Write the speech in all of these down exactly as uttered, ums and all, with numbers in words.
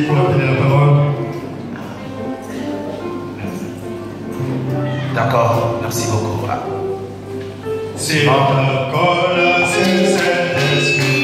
Pour obtenir la parole. D'accord, merci beaucoup. Ah. C'est encore la Saint-Esprit.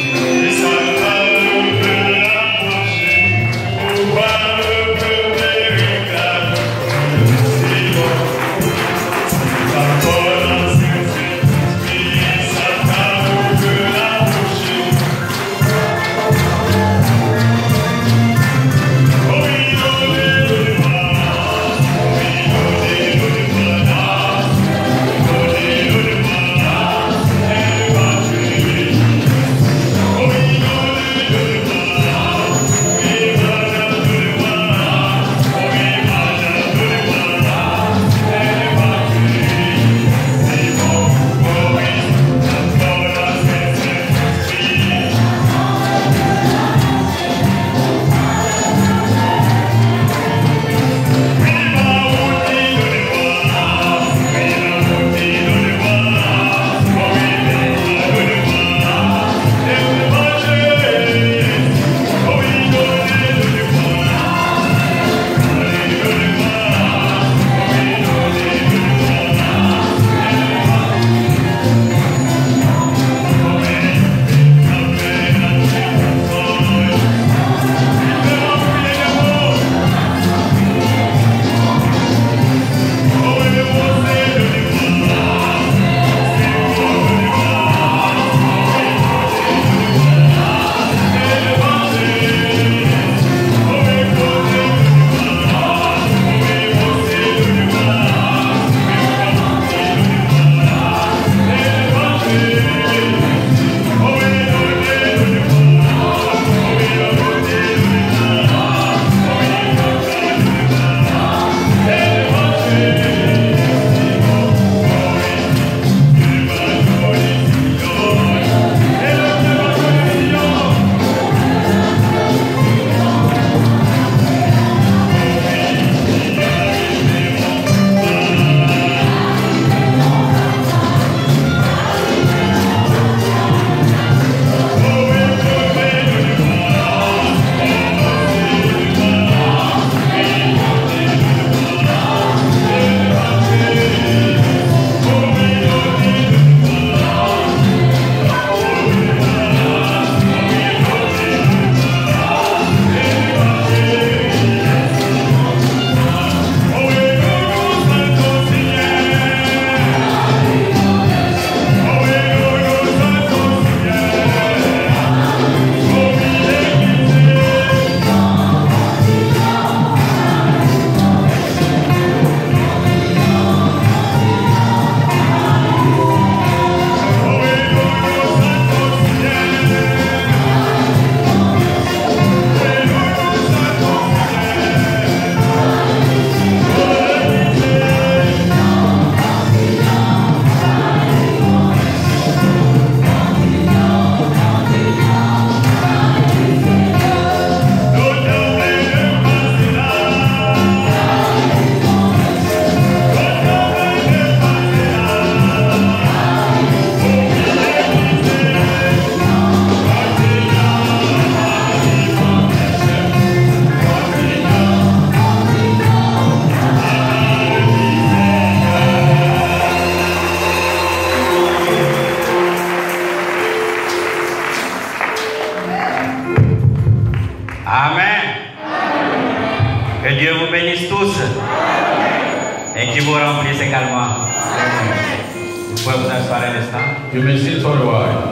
You may sit for a while.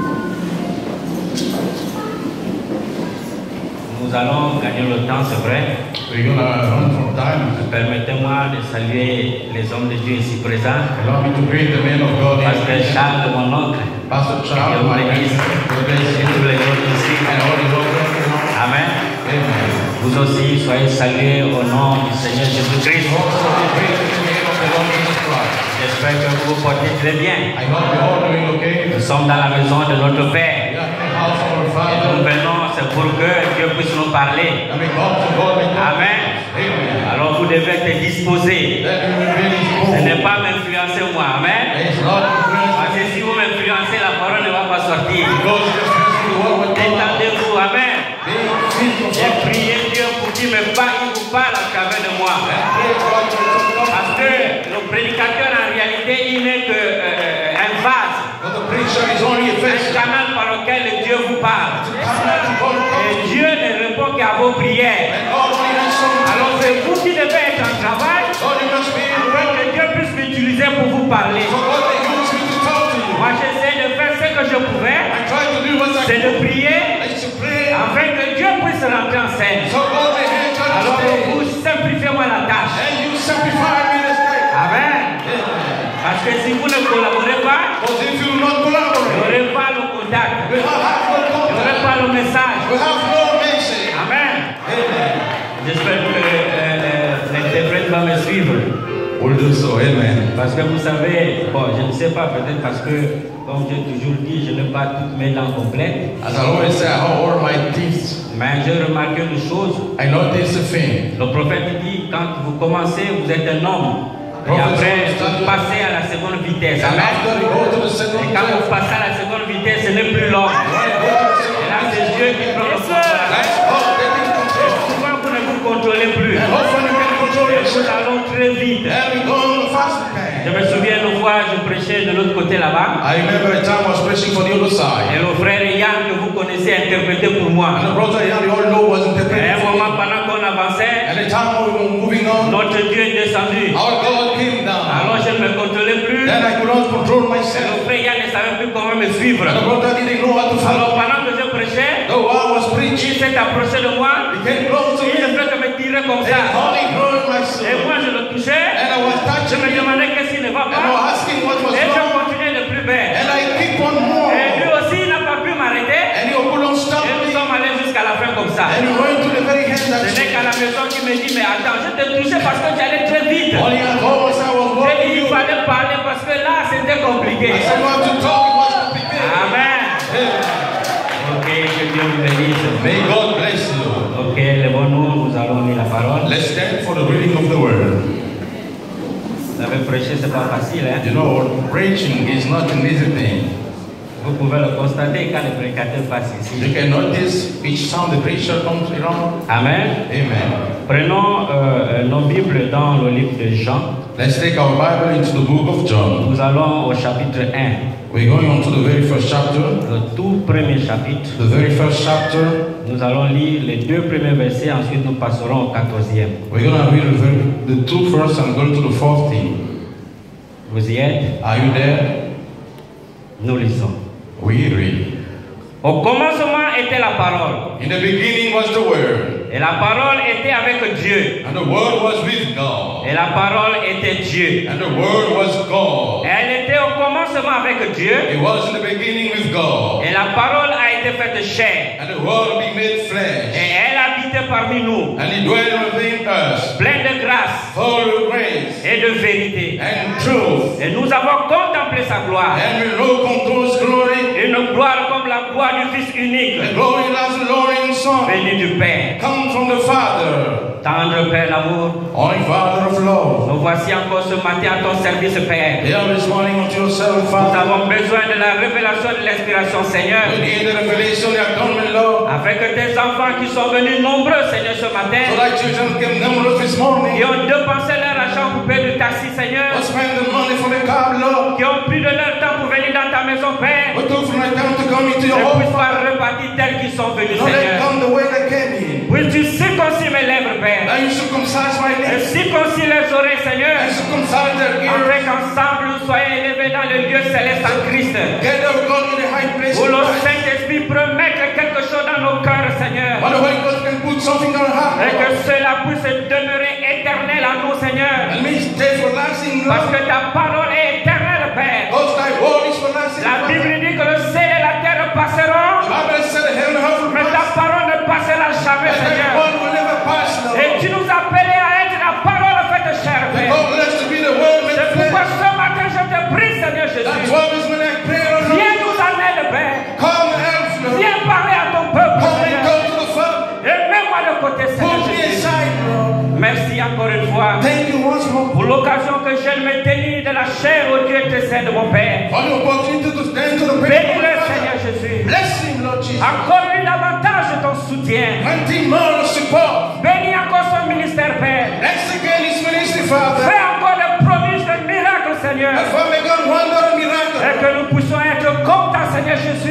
Nous allons gagner le temps, c'est vrai. We're going to run for time. Permettez-moi de saluer les hommes de Dieu ici présents. Allow me to greet the men of God. Pasteur Charles, mon oncle. Pastor Charles, my Église. Et tous les autres ici. And all the others. Amen. Amen. Vous aussi, soyez salués au nom du Seigneur Jésus-Christ. J'espère que vous vous portez très bien. I hope you're all doing okay. Nous sommes dans la maison de notre Père. We are in the house of our Et Father. nous venons, c'est pour que Dieu puisse nous parler. And we come to God with God. Amen. Amen. Alors vous devez être disposés. That you will be Ce disposed. n'est pas m'influencer moi. Amen. It's not influence. Parce que si vous m'influencez, la parole ne va pas sortir. Because you're expressing the word with God. Détendez-vous. Amen. Be peaceful. J'ai prié Dieu il me parle, il vous parle à travers de moi. Parce que le prédicateur en réalité il n'est que euh, un vase, un canal par lequel Dieu vous parle. Et Dieu ne répond qu'à vos prières. Alors c'est vous qui devez être en travail afin que Dieu puisse m'utiliser pour vous parler. Moi j'essaie de faire ce que je pouvais, c'est de prier afin que Dieu puisse rentrer en scène. Alors vous simplifiez-moi la tâche. Amen. Parce que si vous ne collaborez pas, vous n'aurez pas le contact, vous n'aurez pas le message. Amen. J'espère que euh, l'interprète va me suivre. Parce que vous savez, bon, je ne sais pas, peut-être parce que, comme j'ai toujours dit, je n'ai pas toutes mes dents complètes. As I always say, I have all my teeth. Mais j'ai remarqué une chose. I noticed a thing. Le prophète dit, quand vous commencez, vous êtes un homme. Et après, vous passez à la seconde vitesse. Amen. Et quand vous passez à la seconde vitesse, ce n'est plus l'homme. Et là, c'est Dieu qui prend le contrôle. Souvent, vous ne vous contrôlez plus. Et nous allons très vite. Je me souviens une fois, je prêchais de l'autre côté là-bas. I remember a time I was preaching for the other side. Et le frère Yann que vous connaissez interprétait pour moi. And the brother Yann, you all know, was Et interpreting à un for me. moment, pendant qu'on avançait, And the time we were moving on, notre Dieu est descendu. our God came down. Alors je ne me contrôlais plus. Then I could not control Et myself. le frère Yann ne savait plus comment me suivre. And the brother didn't know how to Alors follow. pendant que je prêchais, Though I was preaching, il s'est approché de moi. he came close to Il me. ne fait que me tirer comme And ça. only growing my Et soul. moi je le touchais. And I was Je touching me him. demandais qu'est-ce qui ne va And I pas. was asking what was Et je wrong. continuais de plus belle. And I keep on more. Et lui aussi il n'a pas pu m'arrêter. And he couldn't stop Et nous me. sommes allés jusqu'à la fin comme ça. And he went to the very end Ce that n'est qu'à la maison qu'il me dit, mais attends, je te touchais parce que tu allais très vite. only at home as I was J'ai walking dit, you. il fallait parler parce que là, c'était compliqué. I said, what to talk, it was complicated. Amen. Ok, que Dieu vous bénisse. May God bless you. Ok, levons-nous, nous allons lire la parole. Let's stand for the reading of the word. Vous savez, prêcher, c'est pas facile, hein? You know, preaching is not an easy thing. Vous pouvez le constater quand le prédicateur passe ici. You can notice each time the preacher comes around. Amen. Amen. Prenons euh, nos Bibles dans le livre de Jean. Let's take our Bible into the book of John. Nous allons au chapitre un. We're going on to the very first chapter. Le tout premier chapitre. The very first chapter. Nous allons lire les deux premiers versets, ensuite nous passerons au quatorzième. We're going to read the, very, the two first and go to the fourth thing. Vous y êtes? Are you there? Nous lisons. We read. Au commencement était la parole. In the beginning was the Word, Et la parole était avec Dieu. and the Word was with God, Et la parole était Dieu. and the Word was God. Elle était au commencement avec Dieu. It was in the beginning with God, Et la parole a été faite chair. and the Word be made Et flesh, elle habitait parmi nous. and He dwelt within us, Pleine de grâce full of grace et de vérité. and truth. Et nous avons contemplé sa gloire. And we look unto His glory, Une gloire comme la gloire du Fils unique. the glory as the Lord in Son, Béni du Père. come from the Father, Tendre Père d'amour. only Father of love. Nous voici encore ce matin à ton service, Père. Here this morning unto yourself, Nous Father. avons besoin de la révélation de l'inspiration, Seigneur. We need the revelation you have done, my Lord, Afin que tes enfants qui sont venus nombreux, Seigneur, ce so matin, that children can numerous this morning. qui ont dépensé leur argent pour payer du taxi, Seigneur, Let's spend the money for the cab, Lord. qui ont pris de leur temps pour venir dans ta maison, Père, We took from my time to come into ne your home. puissent pas repartir tels qu'ils sont venus, Don't let Seigneur. come the way they came in. Puisses-tu circoncire mes lèvres, Père, Now you circumcise my et lips circoncire les oreilles, Seigneur, and circumcise their afin ears. qu'ensemble nous soyons élevés dans le lieu céleste en Christ. Together we go in the high place. Où of le Christ. Saint-Esprit peut mettre quelque chose dans nos cœurs, Seigneur, But the Holy Ghost can put something on our heart, et que Lord. cela puisse demeurer éternel en nous, Seigneur. And may it stay for lasting, Parce Lord. que ta parole est éternelle, Père. Because thy word is for lasting. La Bible dit que le ciel et la terre passeront, The Bible said the heaven and earth will mais ta pass. parole ne passera jamais, But thy Seigneur. word will never pass, Lord. Et tu nous as appelés à être la parole faite chair, Père. God bless to be the word made C'est pourquoi flesh. ce matin je te prie, Seigneur That's Jésus. why is when I pray, Lord. Viens nous en aide, Père. Come and help, Lord. Viens parler à ton peuple, Come and Seigneur. go to the Father. Et mets-moi de côté, Seigneur Put me Jésus. aside, Lord. Merci encore une fois Thank you once more pour l'occasion que je me tenir de la chair au Dieu que c'est de mon Père. for the opportunity to stand to the prayer of Bénis-le, the Seigneur Father. Jésus. Bless him, Lord Jesus. Accorde-lui davantage ton soutien. Grant him more support. Bénis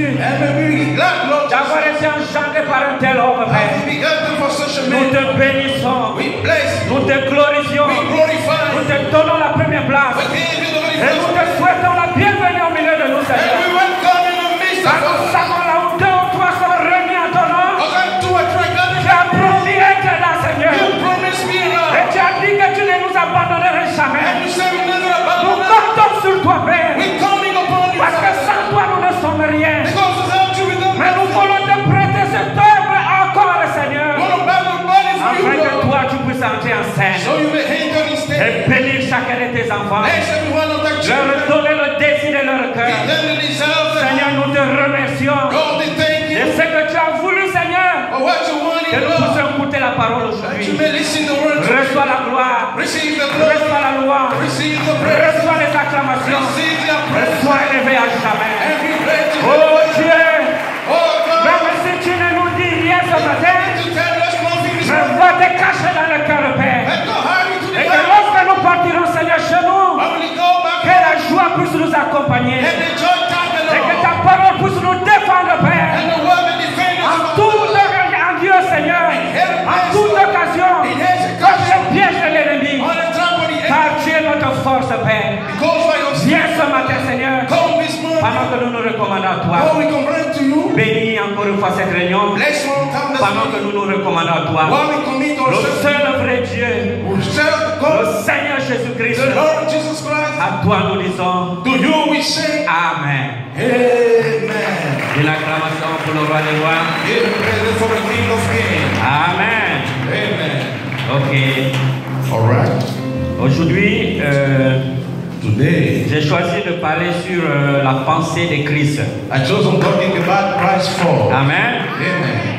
Jésus, And may we be glad, Lord d'avoir Jesus, été engendré par un tel homme, as Père. we begotten for such a Nous man. te bénissons, We bless you. nous te glorifions, We glorify nous you. te donnons la première place. We give you the very Et nous first te souhaitons la bienvenue au milieu de nous, and Seigneur. we welcome in the midst Car of nous us. savons là où deux ou trois sont remis en ton nom. As I do a track on Tu as promis être là, Seigneur. you promise me Et now. tu as dit que tu ne nous abandonnerais And jamais. you say we never Nous abandon us. comptons sur toi, Père. We're coming upon you, Parce que Father. sans toi, nous ne sommes rien. Because without you, we don't Mais nous voulons te prêter cette œuvre encore, Seigneur. want to battle body for Afin you, que Lord. toi, tu puisses entrer en scène. So you may enter in state. Et bénir chacun de tes enfants. Bless every one of the Leur children. donner le désir de leur cœur. Give them the desire of their Seigneur, heart. nous te remercions. God, they thank Et you ce que tu as voulu, Seigneur, for what you want que in nous love. puissions écouter la parole That you aujourd'hui. may listen to the word. Reçois la gloire. Receive the glory. Reçois la louange. Receive the praise. Reçois les acclamations. Receive the praise. Sois élevé à jamais. Every praise to Oh Dieu, Oh God. même si tu ne nous dis rien ce matin, To tell us nothing is mais wrong. va te cacher dans le cœur, Père. Let go hurry to the Et que Lord. lorsque nous partirons, Seigneur, chez nous, When we go back, que la joie puisse nous accompagner. let the joy tag the Et que Lord. ta parole puisse nous défendre, Père. And the word may defend us En from toute en Dieu, Seigneur. En toute occasion. Comme le piège de l'ennemi. on the top of the enemy. Car tu es notre force, Père. Because by your Viens spirit, ce matin, Seigneur. come this morning. Pendant que nous nous recommandons à toi. Lord, we come run to you. Bénis encore une fois cette réunion. Bless one time this Pendant que morning. nous nous recommandons à toi. While we commit Le ourselves, seul vrai Dieu. we serve Le God, Seigneur Jésus-Christ. the Lord Jesus Christ. À toi nous disons To you we say, Amen. Amen. Une acclamation pour le roi des rois. Give praise for the King of Kings. Amen. Amen. Ok. All right. Aujourd'hui, euh, Today, j'ai choisi de parler sur euh, la pensée de Christ. I chose on talking about Christ's fall. Amen. Amen.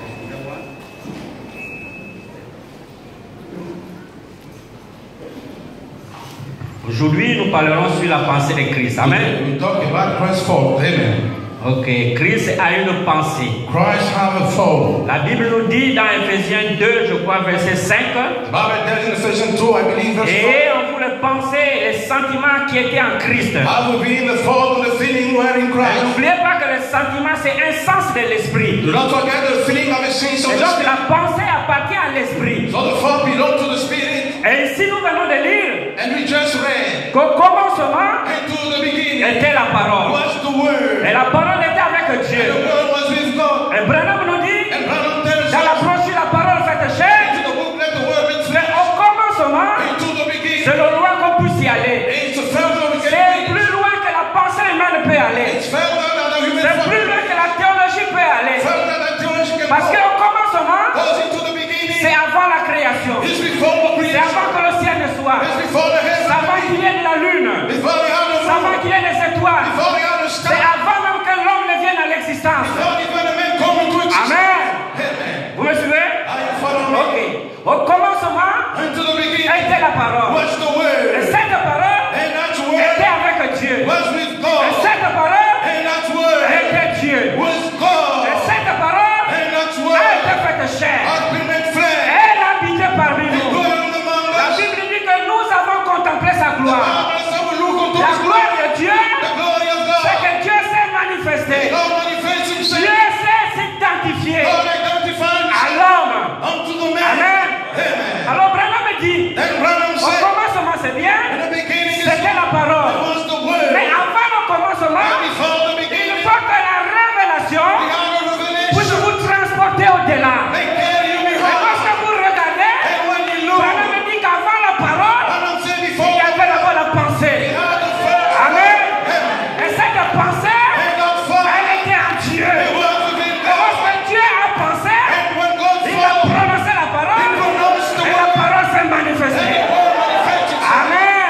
Aujourd'hui, nous parlerons sur la pensée de Christ. Amen. We talk about Christ's fall. Amen. Ok. Christ a une pensée. Christ have a fall. La Bible nous dit dans Ephésiens deux, je crois, verset cinq. The Bible tells in Ephesians two, I believe, verse four. Et on voulait penser les sentiments qui étaient en Christ. I will be in the fall and the feeling were in Et Christ. n'oubliez pas que le sentiment, c'est un sens de l'esprit. Do not forget the feeling of a sense of Et the donc spirit. la pensée appartient à l'esprit. So the fall belongs to the spirit. Et ici, nous venons de lire And we just read. qu'au commencement Into the beginning était la parole. was the word. Et la parole était avec The Dieu. word was with God. Et Branham nous dit, And Branham tells dans la us brochure, la parole faite chair, into the book, let the word be mais flesh. au commencement, Into the beginning. c'est le loin qu'on puisse y aller. It's the further we C'est get. plus loin que la pensée humaine peut aller. It's further than the human C'est plus thought. loin que la théologie peut aller. Further than theology can Parce go. qu'au commencement, Goes into the beginning. c'est avant la création. It's before the C'est creation. avant que le ciel ne soit. It's before the C'est heaven. avant qu'il y ait de la lune. Before the other C'est avant moon. qu'il y ait des étoiles. Before the other C'est star. avant même que l'homme ne vienne à l'existence. Before even the man come into existence. Amen. Amen. Vous me suivez? Are you following Ok. me? Au commencement, Into the beginning était la parole. was the Et word. cette parole And that était word avec Dieu. was with Et God. cette parole And that word était Dieu. was Et God. cette parole And that a word été faite chair. has been made flesh. Elle habitait parmi And nous. dwelled among La us. Bible dit que nous avons contemplé sa The gloire. Bible says we look unto La His gloire glory. de Dieu, The glory of c'est God. que Dieu s'est manifesté. God manifests Dieu Himself. s'est s'identifier God identifies à l'homme. unto the man. Amen. Amen. Alors Branham me dit, Then Branham au said, commencement c'est in bien, the beginning is c'était la parole. was the word. Mais avant le commencement, And before the il beginning, faut que la révélation the outer revelation, puisse vous transporter au-delà. they carry you Et behind. lorsque vous regardez, And when you look, Branham me dit qu'avant la parole, Branham said il before, y avait d'abord la pensée. he had the first. Amen. Amen. Et cette pensée, And that first, elle était en Dieu. it was within Et God. lorsque Dieu a pensé, And when God il a spoke, prononcé la parole, he pronounced the et la word, parole s'est and manifestée. the word manifested itself. Amen.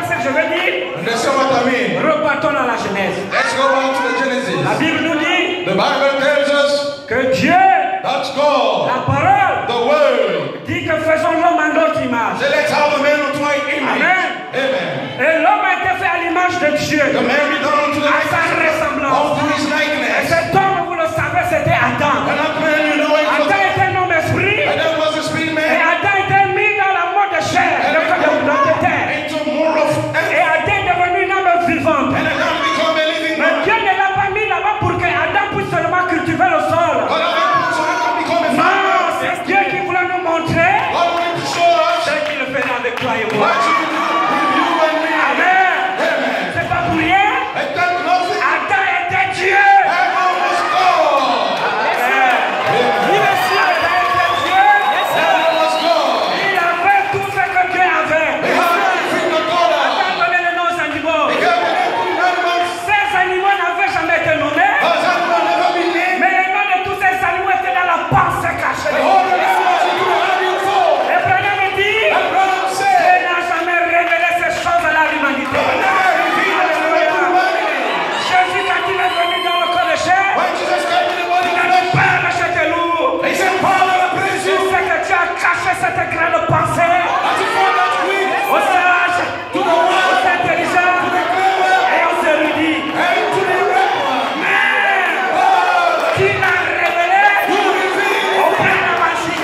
ce que je veux dire? Understand what I mean? Repartons dans la Genèse. Let's go back to the Genesis. La Bible nous dit The Bible tells us que Dieu, that God, la parole, the Word, dit que faisons l'homme à notre image. said, let's have a man unto my image. Amen. Amen. Et l'homme a été fait à l'image de Dieu, The man be done unto the à sa likeness ressemblance. of his Et likeness. cet homme, vous le savez, c'était Adam. And that man, you know, it was, Adam était un homme esprit. and that was a spirit Et man. Adam était mis dans la mort de chair, And de, de, de, de terre. into more of Et Adam est devenu une âme vivante. and Adam become a living Mais man. Dieu ne l'a pas mis là-bas pour que Adam puisse seulement cultiver le sol. God had so Adam become a Non, farmer. c'est Dieu qui voulait nous montrer God wanted to show us ce qu'il fait avec toi et moi. what you do with you and me. Amen. Amen. C'est pas pour rien. And that nothing. Adam était Dieu. Adam was God. Amen. Lui aussi, Adam était Dieu. Adam was God. Il avait tout ce que Dieu avait. He had everything that God had. Adam donnait le nom aux animaux. He gave the name to the animals. Ces animaux n'avaient jamais été nommés. Those animals never been named. Mais les noms de tous ces animaux étaient dans la pensée cachée. The whole animals into the having soul. Et Branham me dit, And Abraham Dieu said, n'a jamais révélé ces choses à l'humanité. never revealed to humanity. Jésus, quand il est venu dans le corps de chair, When Jesus came in the body il of a dit, flesh, Père, je te loue. he said, Father, I praise Je you. sais que tu as caché cette grande pensée As you found that weak, aux sages, to the aux wise, intelligents to the clever, et aux érudits. and to the rebel. Mais Father, tu l'as révélé you reveal au Père de Magie.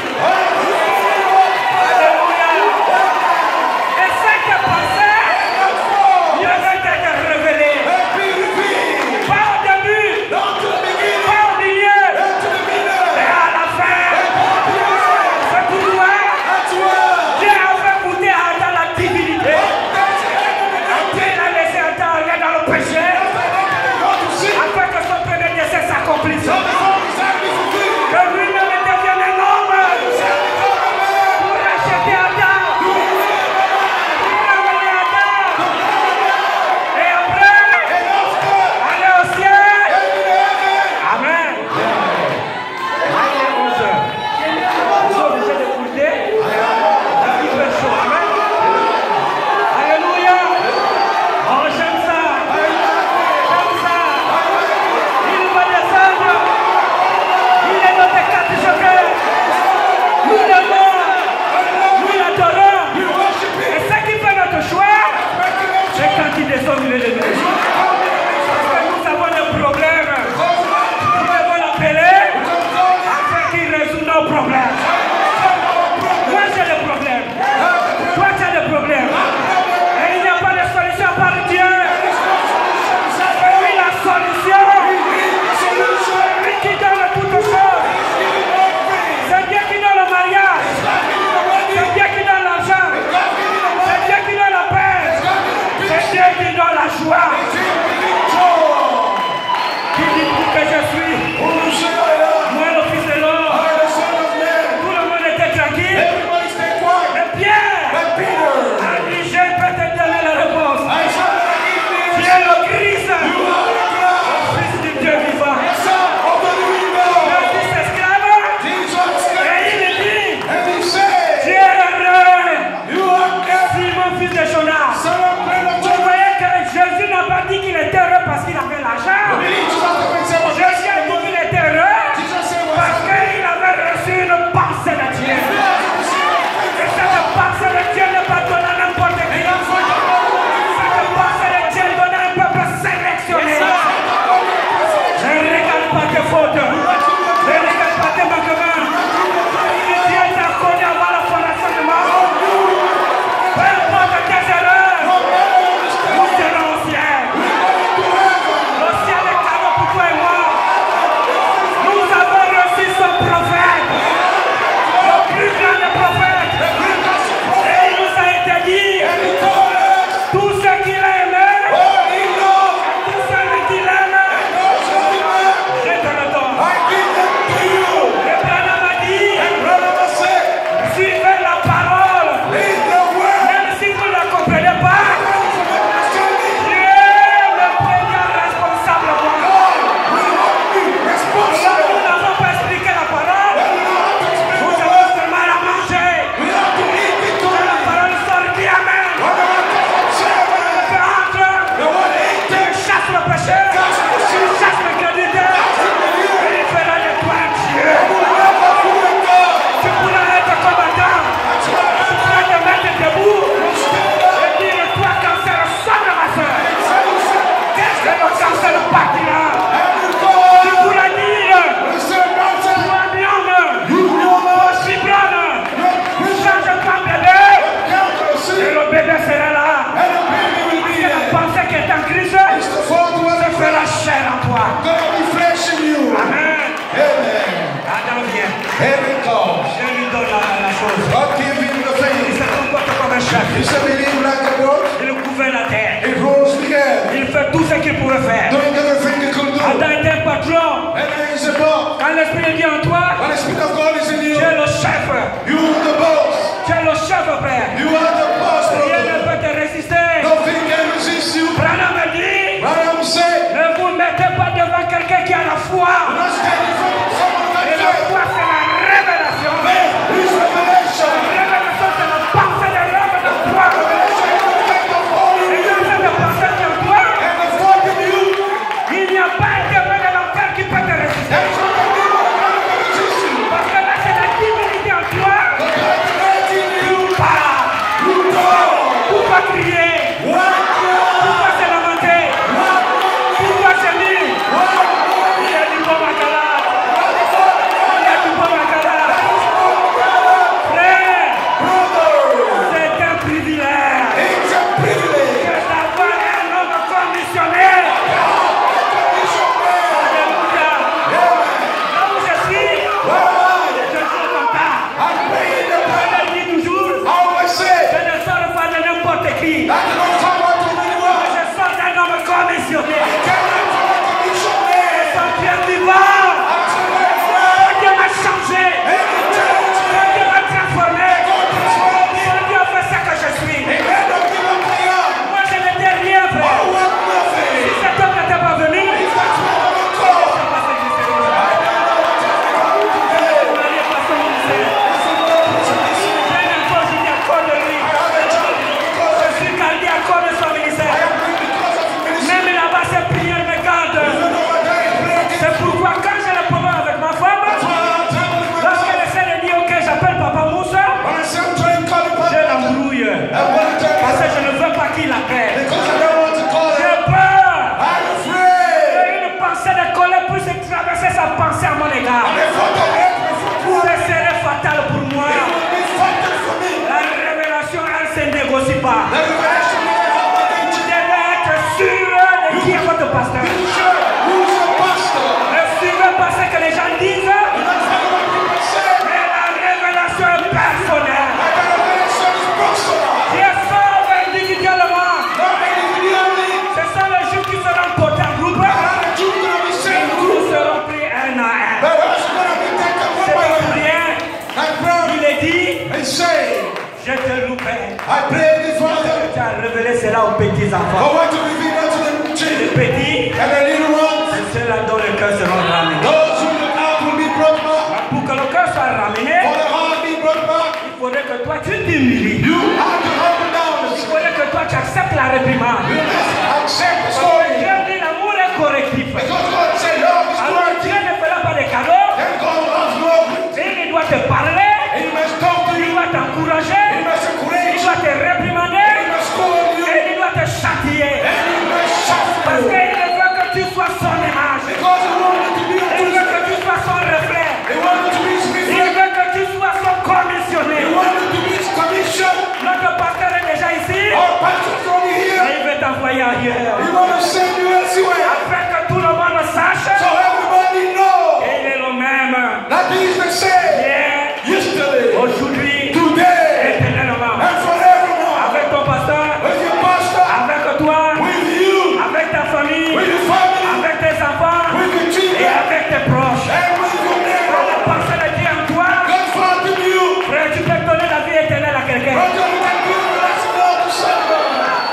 it. Alléluia. Et cette pensée, That's all. il avait été révélée. Let be revealed. Pas au début, Not to the beginning, pas au milieu, and to the middle, mais à la fin. and to the end. C'est pourquoi That's why. Dieu a fait goûter à Adam la divinité. That's the end of the day. Dieu l'a laissé Adam aller dans le péché Go to sin. afin que son premier décès s'accomplisse. So the whole exactly fulfilled. Que lui-même devienne un homme pour racheter Adam, pour ramener Adam. Et après, And after, aller au ciel. and in heaven. Amen. Il est onze heures. Nous sommes obligés d'écouter. Il fait chaud. Amen. Alléluia. Oh, j'aime ça. J'aime ça. Il va descendre. Il est notre quatre cheveux. Nous l'aimons. Nous l'adorons. We worship him. Et ce qui fait notre choix, c'est quand il descend au milieu de nous. Parce que nous avons des problèmes. Nous devons l'appeler afin qu'il résout nos problèmes. Moi j'ai des problèmes. Toi tu as des problèmes. Et il n'y a pas de solution par Dieu. C'est lui la solution. C'est lui qui donne toutes choses. C'est Dieu qui donne le mariage. C'est Dieu qui donne l'argent. C'est Dieu qui donne la paix. C'est Dieu qui donne la joie. Qui dit que je suis moi le fils de l'homme. Christ It's the fourth one. se fera chair en toi. Gonna be flesh in you. Amen. Amen. Adam vient. Heaven comes. Je lui donne la, la chose. God give him the Il faith. se comporte comme un chef. He said, believe like a boat. Il gouverne la terre. It rules the earth. Il fait tout ce qu'il pouvait faire. Doing everything he could do. Adam était un patron. And then he's a boss. Quand l'Esprit de Dieu en toi, When the Spirit of God is in you, tu es le chef. you are the boss. Tu es le chef, frère. You are the boss, Rien ne brother. peut te résister. Nothing can resist you. Branham me dit, Branham said, ne vous mettez pas devant quelqu'un qui a la foi. do not stand in front of someone Et like la that. foi, c'est la révélation. Faith is La revelation. révélation, c'est la pensée de l'homme de toi. Revelation is the faith of holy. Et quand cette pensée qui est en toi, And the faith in you. il n'y a pas un démon de l'enfer qui peut te résister. That's what the people of God can resist you. Parce que là, c'est la divinité en toi. The God in you. Parle. You talk. Pourquoi crier? What? Pourquoi se lamenter? Pourquoi gémir? Il y a du bon bacala. Il y a du bon bacala. Frère, c'est un privilège It's a privilege. que d'avoir un homme commissionné. Alléluia. Là où je suis, je suis content. I'm praying the prayer. Je le dis toujours, I always say, je ne sors pas de n'importe qui. I cannot talk about too many words. Je sors d'un homme commissionné. I cannot talk about the mission man. Son Dieu vivant. I'm saying, Dieu m'a changé. Dieu m'a transformé. Dieu a fait ce que je suis. Moi, je n'étais rien, frère. Si cet homme n'était pas venu, je ne sais pas ce que je serais aujourd'hui. Marie est passée au ministère. J'ai une fois, je dis à cause de lui. Je suis gardé à cause de son ministère. Même là-bas, ses prières me gardent. C'est pourquoi quand j'ai le problème avec ma femme, lorsqu'elle essaie de dire ok, j'appelle Papa Moussa, je l'embrouille. Parce que je ne veux pas qu'il l'appelle. J'ai peur. Et une pensée de colère puisse traverser sa pensée à mon égard. Ce serait fatal pour moi. La révélation, elle ne se négocie pas. Vous devez être sûr de qui est votre pasteur. Ne suivez pas ce que les gens disent, mais la révélation est personnelle. Dieu sauve individuellement. Ce sont les jours qui seront portés en groupe. Nous serons pris un à un. C'est pas pour rien. Il est dit, je te loupais. I pray this Father. Tu as révélé cela aux petits I enfants. want to reveal that to the Les children petits, and the little ones. c'est ceux-là dont le cœur sera ramené. Those who look out will be brought back. Pour que le cœur soit ramené, For the heart be brought back. il faudrait que toi tu t'humilies. You have to humble down. Il faudrait que toi tu acceptes la réprimande. You must accept the Parce que story. Dieu dit l'amour est correctif. Because God said love is Alors corrective. Dieu ne fera pas de cadeaux. Then God loves love. Et il doit te parler, He must talk to il you. doit t'encourager, He must il encourage you. doit te réprimander He must scold you. et il doit te châtier. And he must Parce suffer qu'il you. veut que tu sois son image. Because he wants you to be Il veut que tu sois son reflet. He wants you to be his Il reflection. veut que tu sois son commissionné. He wants you to be his commission. Notre pasteur est déjà ici. Our pastor's only Et here. il veut t'envoyer ailleurs. He wants to send you elsewhere. Afin que tout le monde sache. So everybody knows Et il est le même. that he is the same Hier, yesterday, aujourd'hui, today, éternellement. and forevermore. Avec ton pasteur, With your pastor, avec toi, with you, avec ta famille, with your family, avec tes enfants with your et children, avec tes proches. and with your Quand neighbor. la pensée de Dieu en toi, God found in you. frère, tu peux donner la vie éternelle à quelqu'un. Brother, you can give the blessing Lord to someone.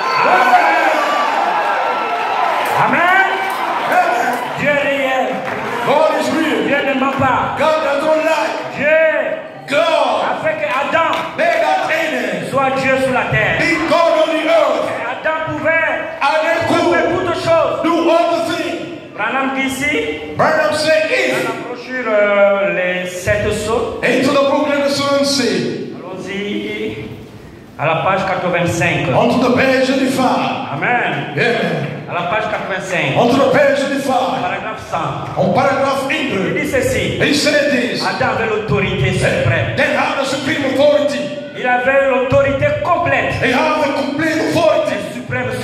Amen. Amen. Dieu est réel. God is real. Dieu ne ment pas. God doesn't lie. Dieu God a fait que Adam made that enemy soit Dieu sur la terre. be God on the earth. Et Adam pouvait And then faire could toutes choses. do all the things. Branham dit ici, Burnham said, dans if la brochure euh, Les Sept Sceaux, into the book let the sun see. allons-y à la page quatre-vingt-cinq. Onto the page eighty-five. Amen. Amen. À la page quatre-vingt-cinq, Onto the page eighty-five. paragraphe cent. On paragraph Il England. dit ceci. He said this. Adam avait l'autorité suprême. They have the supreme authority. Il avait l'autorité complète They have the complete authority. et suprême sur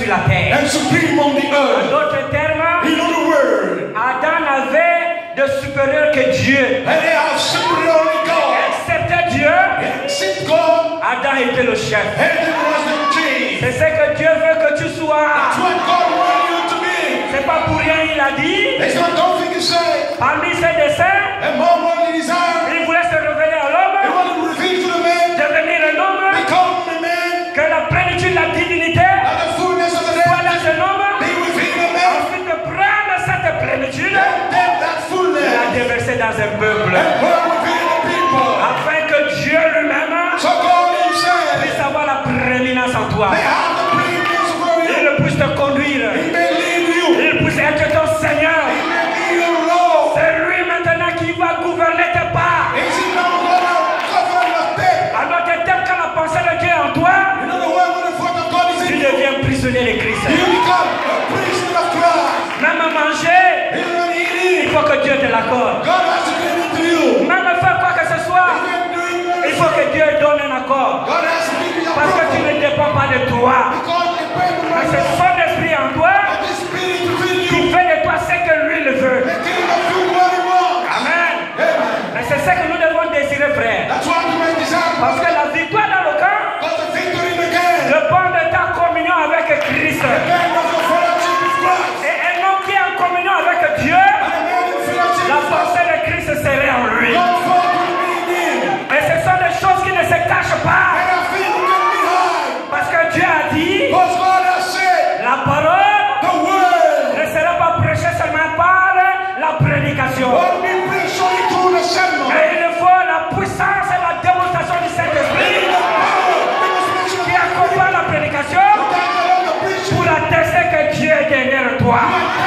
la terre. and supreme on the En earth. d'autres termes, In other words, Adam avait de supérieur que Dieu. and they are superior to God. Excepté Dieu, Except God, Adam était le chef. Adam was the king. C'est ce que Dieu veut que tu sois. That's what God wanted you to be. C'est pas pour rien il a dit. It's not don't think you say. Parmi ses desseins, And mom wanted his desire. il voulait se révéler à He l'homme, wanted to reveal to the man, devenir un homme, become the man, que la plénitude de la divinité and the fullness of the soit man, dans un homme. be within the man. Ensuite de prendre cette plénitude, Then, then that et la fullness déverser dans un peuple. and burn within the people. Afin que Dieu lui-même So God himself puisse avoir la prééminence en toi. may have the preeminence over you. Il puisse te conduire. He may lead you. Il puisse être ton Seigneur. He may be your Lord. C'est lui maintenant qui va gouverner tes pas. Is he not gonna cover your step? Alors que tel que la pensée de Dieu en toi, You know the word when the foot of God is tu in you. deviens prisonnier de Christ. You become a prisoner of Christ. Même à manger, Even il eating, faut que Dieu te l'accorde. God has to give it to you. Même faire quoi que ce soit, Even doing il faut que Dieu donne un accord. God has to give you a Parce que tu approval. ne dépends pas de toi. Because the people Mais c'est right son esprit en toi now, the spirit within qui you, fait de toi ce que lui le veut. the king of you what he wants. Amen. Amen. Mais c'est ce que nous devons désirer, frère. That's why we may desire Parce que la victoire dans le camp because the victory in the game, dépend de ta communion avec Christ. the game of the fellowship with Christ. Et un homme qui est en communion avec Dieu, And the man in fellowship la with pensée de Christ serait en lui. God for will be in him. Et ce sont des choses qui ne se cachent pas. And I feel you can be high. Parce que Dieu a dit, Because God has said, la parole the word ne sera pas prêchée seulement par la prédication. will be preached only through the sermon. Mais il faut la puissance et la démonstration du Saint-Esprit qui accompagne la prédication pour attester que Dieu est derrière toi.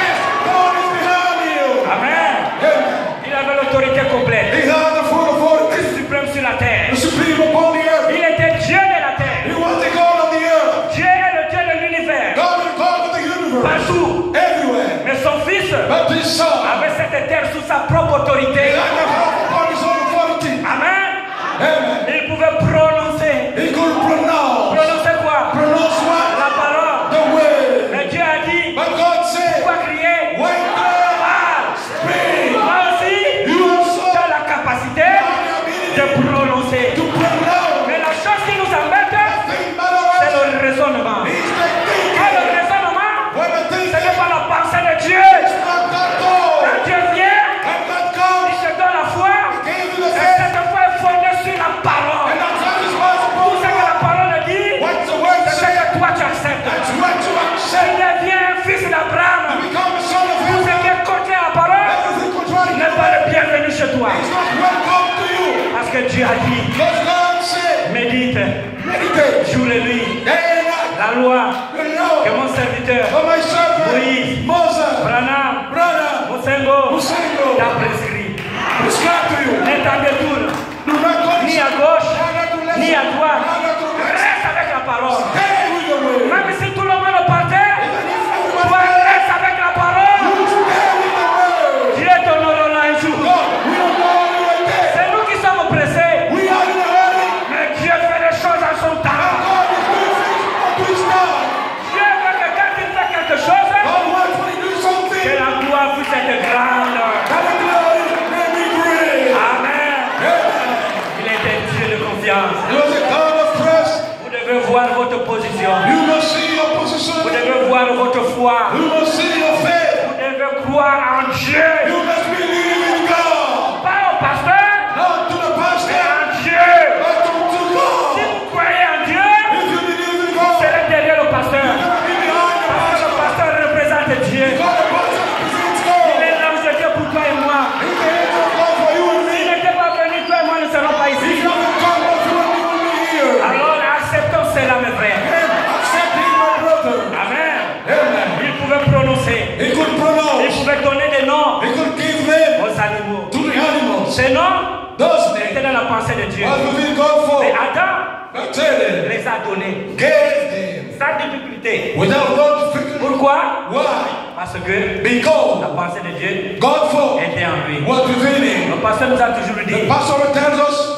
God is behind you. Amen. Amen. Il avait l'autorité complète. He had the full authority, Suprême sur la terre. the supreme upon the earth. Il était Dieu de la terre. He was the God of the earth. Dieu est le Dieu de l'univers. God is God of the universe. Partout. Everywhere. Mais son fils But his son avait cette terre sous sa propre autorité. had the power upon his own authority. Amen. Amen. Il pouvait prononcer. He could pronounce. Prononcer quoi? Pronounce what? La parole. The word. Mais Dieu a dit, But God said, pourquoi crier? wake up, Parle. speak. Toi aussi, You also tu as la capacité have the ability de prononcer. to pronounce. Mais la chose qui nous embête, Think by the c'est word. le raisonnement. He's the Et le thinking. raisonnement, When the ce thinking n'est pas la pensée de Dieu. is not God Quand God. Dieu vient, When God il comes, te donne la foi. gave you the Et faith. cette foi est fondée sur la parole. And that's what is was Tout supposed ce que la to. parole dit, What the word c'est ce says, que toi tu acceptes. that's what you Tu accept. deviens un fils d'Abraham. Become a son of Tout ce Abraham. qui est contre la parole Everything contrary n'est pas le bienvenu chez toi. is not welcome to you. Parce que Dieu a dit, Because God said, médite meditate jour et nuit day and night. la loi You que know, mon serviteur for my servant Moïse, Moses, Branham, brother, Mosengo Musengo, t'a prescrit. prescribe to you. Ne t'en détourne Do not go ni à gauche, neither to left, ni à droite. neither to right. Reste avec la parole. Stay with the word. Même si tout le monde partait, Even if everybody toi reste avec la parole. stay with the word. Dieu t'honorera un jour. God, we don't know only right there. C'est nous qui sommes pressés. We are in a hurry. Mais Dieu fait les choses en son And temps. God is doing things to his time. Dieu veut que quand il fait quelque chose, God wants when he do que something, la gloire puisse être grande. that the glory may be great. Amen. Amen. Il est un Dieu de confiance. He was a God of trust. Vous devez voir votre position. You must see your position. Vous devez voir votre foi. You must see your faith. Vous devez croire en Dieu. You must believe in God. Pas au pasteur, Not to the mais pastor, en Dieu. but to, to Si God. vous croyez en Dieu, If you believe in God, serez derrière le pasteur. be behind the Parce que le pastor. pasteur représente Dieu. God, the pastor represents Il God. est l'ange de Dieu pour toi et moi. He's the angel of God for you and S'il me. n'était pas venu, toi et moi ne serons pas He's ici. not the God of you and me will be here. Alors acceptons cela, mes frères. And accept him, my brother. Amen. Amen. Il pouvait prononcer. He could Il pronounce. pouvait donner des noms He could give name aux animaux. to the animals. Ces noms Those étaient names dans la pensée de Dieu. was within God for. Mais Adam But tell them, les a donnés. gave them Sans difficulté. without God figuring. Pourquoi? Why? Parce que Because la pensée de Dieu God for était en lui. was within him. Le pasteur nous a toujours dit, The pastor tells us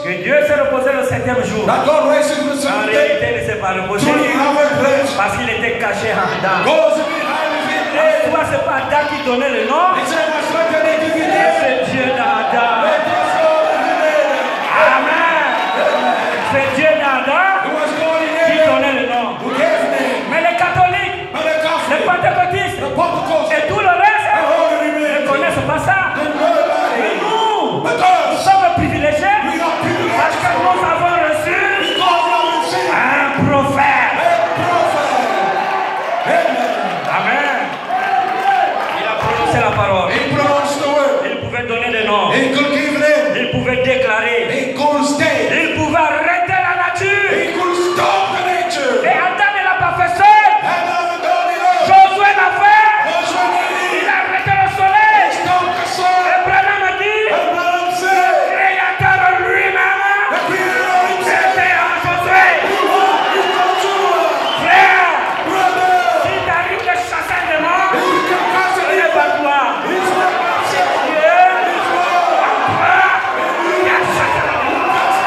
Que Dieu s'est reposé le septième jour. that God raised him the En seventh réalité, day, il ne s'est pas reposé truly have rest. parce qu'il était caché en Adam. Goes to be high within Et him. toi, c'est pas Adam qui donnait le nom, He said, "That's what they give you this." c'est Dieu d'Adam. Let us go in the name. Amen. C'est Dieu d'Adam It was God in qui heaven donnait le nom. who gave name. Mais les catholiques, But the les Catholic, pentecôtistes the Pentecost, et tout le reste the Holy ne Remain, connaissent pas ça. they know about Mais it. nous, But nous us, sommes privilégiés we are parce que privileged. nous avons reçu Because we have received un prophète. a prophet. Amen. Amen. Il a prononcé la parole. He pronounced the word. Il pouvait donner des noms. He could give name. Il pouvait déclarer. He could stay. Il pouvait arrêter la nature. He could stop the nature. Et Adam ne l'a pas fait seul. And now God in earth. Josué l'a fait. That's what we Il need. a arrêté le soleil. Stop the sun. Abraham a dit, Abraham le said, Créateur lui-même the creator himself. était en Josué. You come to us, Frère, brother. si t'arrives de chasser un démon, You can pass ce it n'est pas in. toi. He's what God said. Dieu, toi, qui as chassé le démon.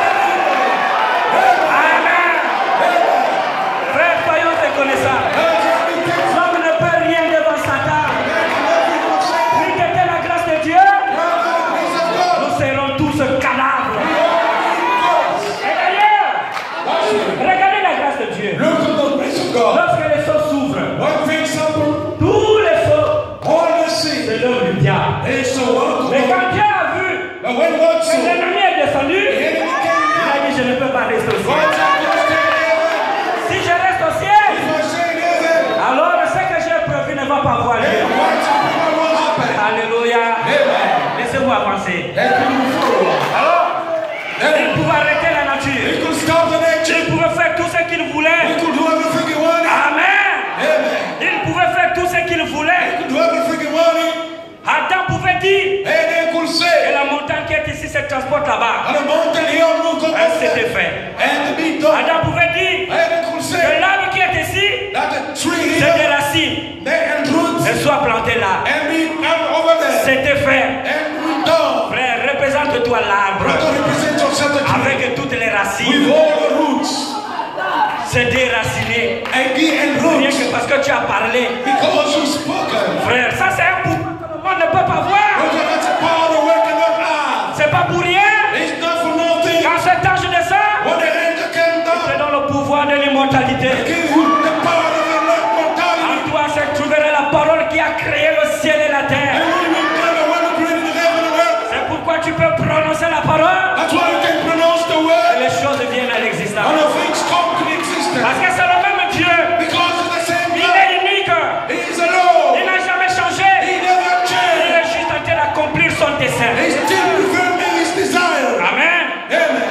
Amen. Frère, soyons reconnaissants. L'homme ne peut rien devant Satan. Si c'était la grâce de Dieu, nous serons tous cadavres. Et d'ailleurs, regardez la grâce de Dieu. Look at the grace of God. Lorsque les seaux s'ouvrent, One thing simple, tous les seaux, all the sea c'est l'œuvre du diable. is so welcome. Mais quand Dieu a vu But when God que saw, the l'ennemi est descendu, enemy il came a dit, je ne peux pas rester au down. God ciel. said, "You stay in heaven." Si je reste au ciel, If I stay in heaven, alors ce que j'ai prévu ne va pas avoir lieu. then what will happen? Alléluia. Amen. Laissez-moi avancer. Let me move forward. Alors, il Then pouvait arrêter la nature. he could stop the nature. Il pouvait faire tout ce qu'il voulait. He could do everything he wanted. Amen. Amen. Il pouvait faire tout ce qu'il He voulait. could do everything he wanted. Adam pouvait dire And they could que say, la montagne qui est ici se transporte là-bas. on the mountain here, we'll come Et over c'était there. fait. And the big dog. Adam pouvait dire And they could que say l'arbre qui est ici, that the tree c'est des here, racines. they and roots, Et soit planté là. and we come over there. C'était fait. And we down. Frère, représente-toi l'arbre Not to represent yourself the tree. avec toutes les With racines. all the roots. C'est déraciné. And the and Rien roots. que parce que tu as parlé. Because you spoken. Frère, ça c'est un pouvoir que le monde ne peut pas voir. But that's a power to work in your eyes. C'est pas pour rien. It's not for nothing. Quand cet ange descend, When the angel came c'est down, dans le pouvoir de l'immortalité. give you the power of your life mortality. En toi se trouverait la parole qui a créé le ciel et la And terre. when you tell the one who created the heaven and earth, C'est pourquoi tu peux prononcer la parole that's why you can pronounce the et word. les choses viennent à And l'existence. the things come to existence. Parce que c'est le même Dieu. Because it's the same Il God. est unique. He's alone. Il n'a jamais changé. He never Il changed. est juste en train d'accomplir son dessein. He's still fulfilling his desire. Amen. Amen.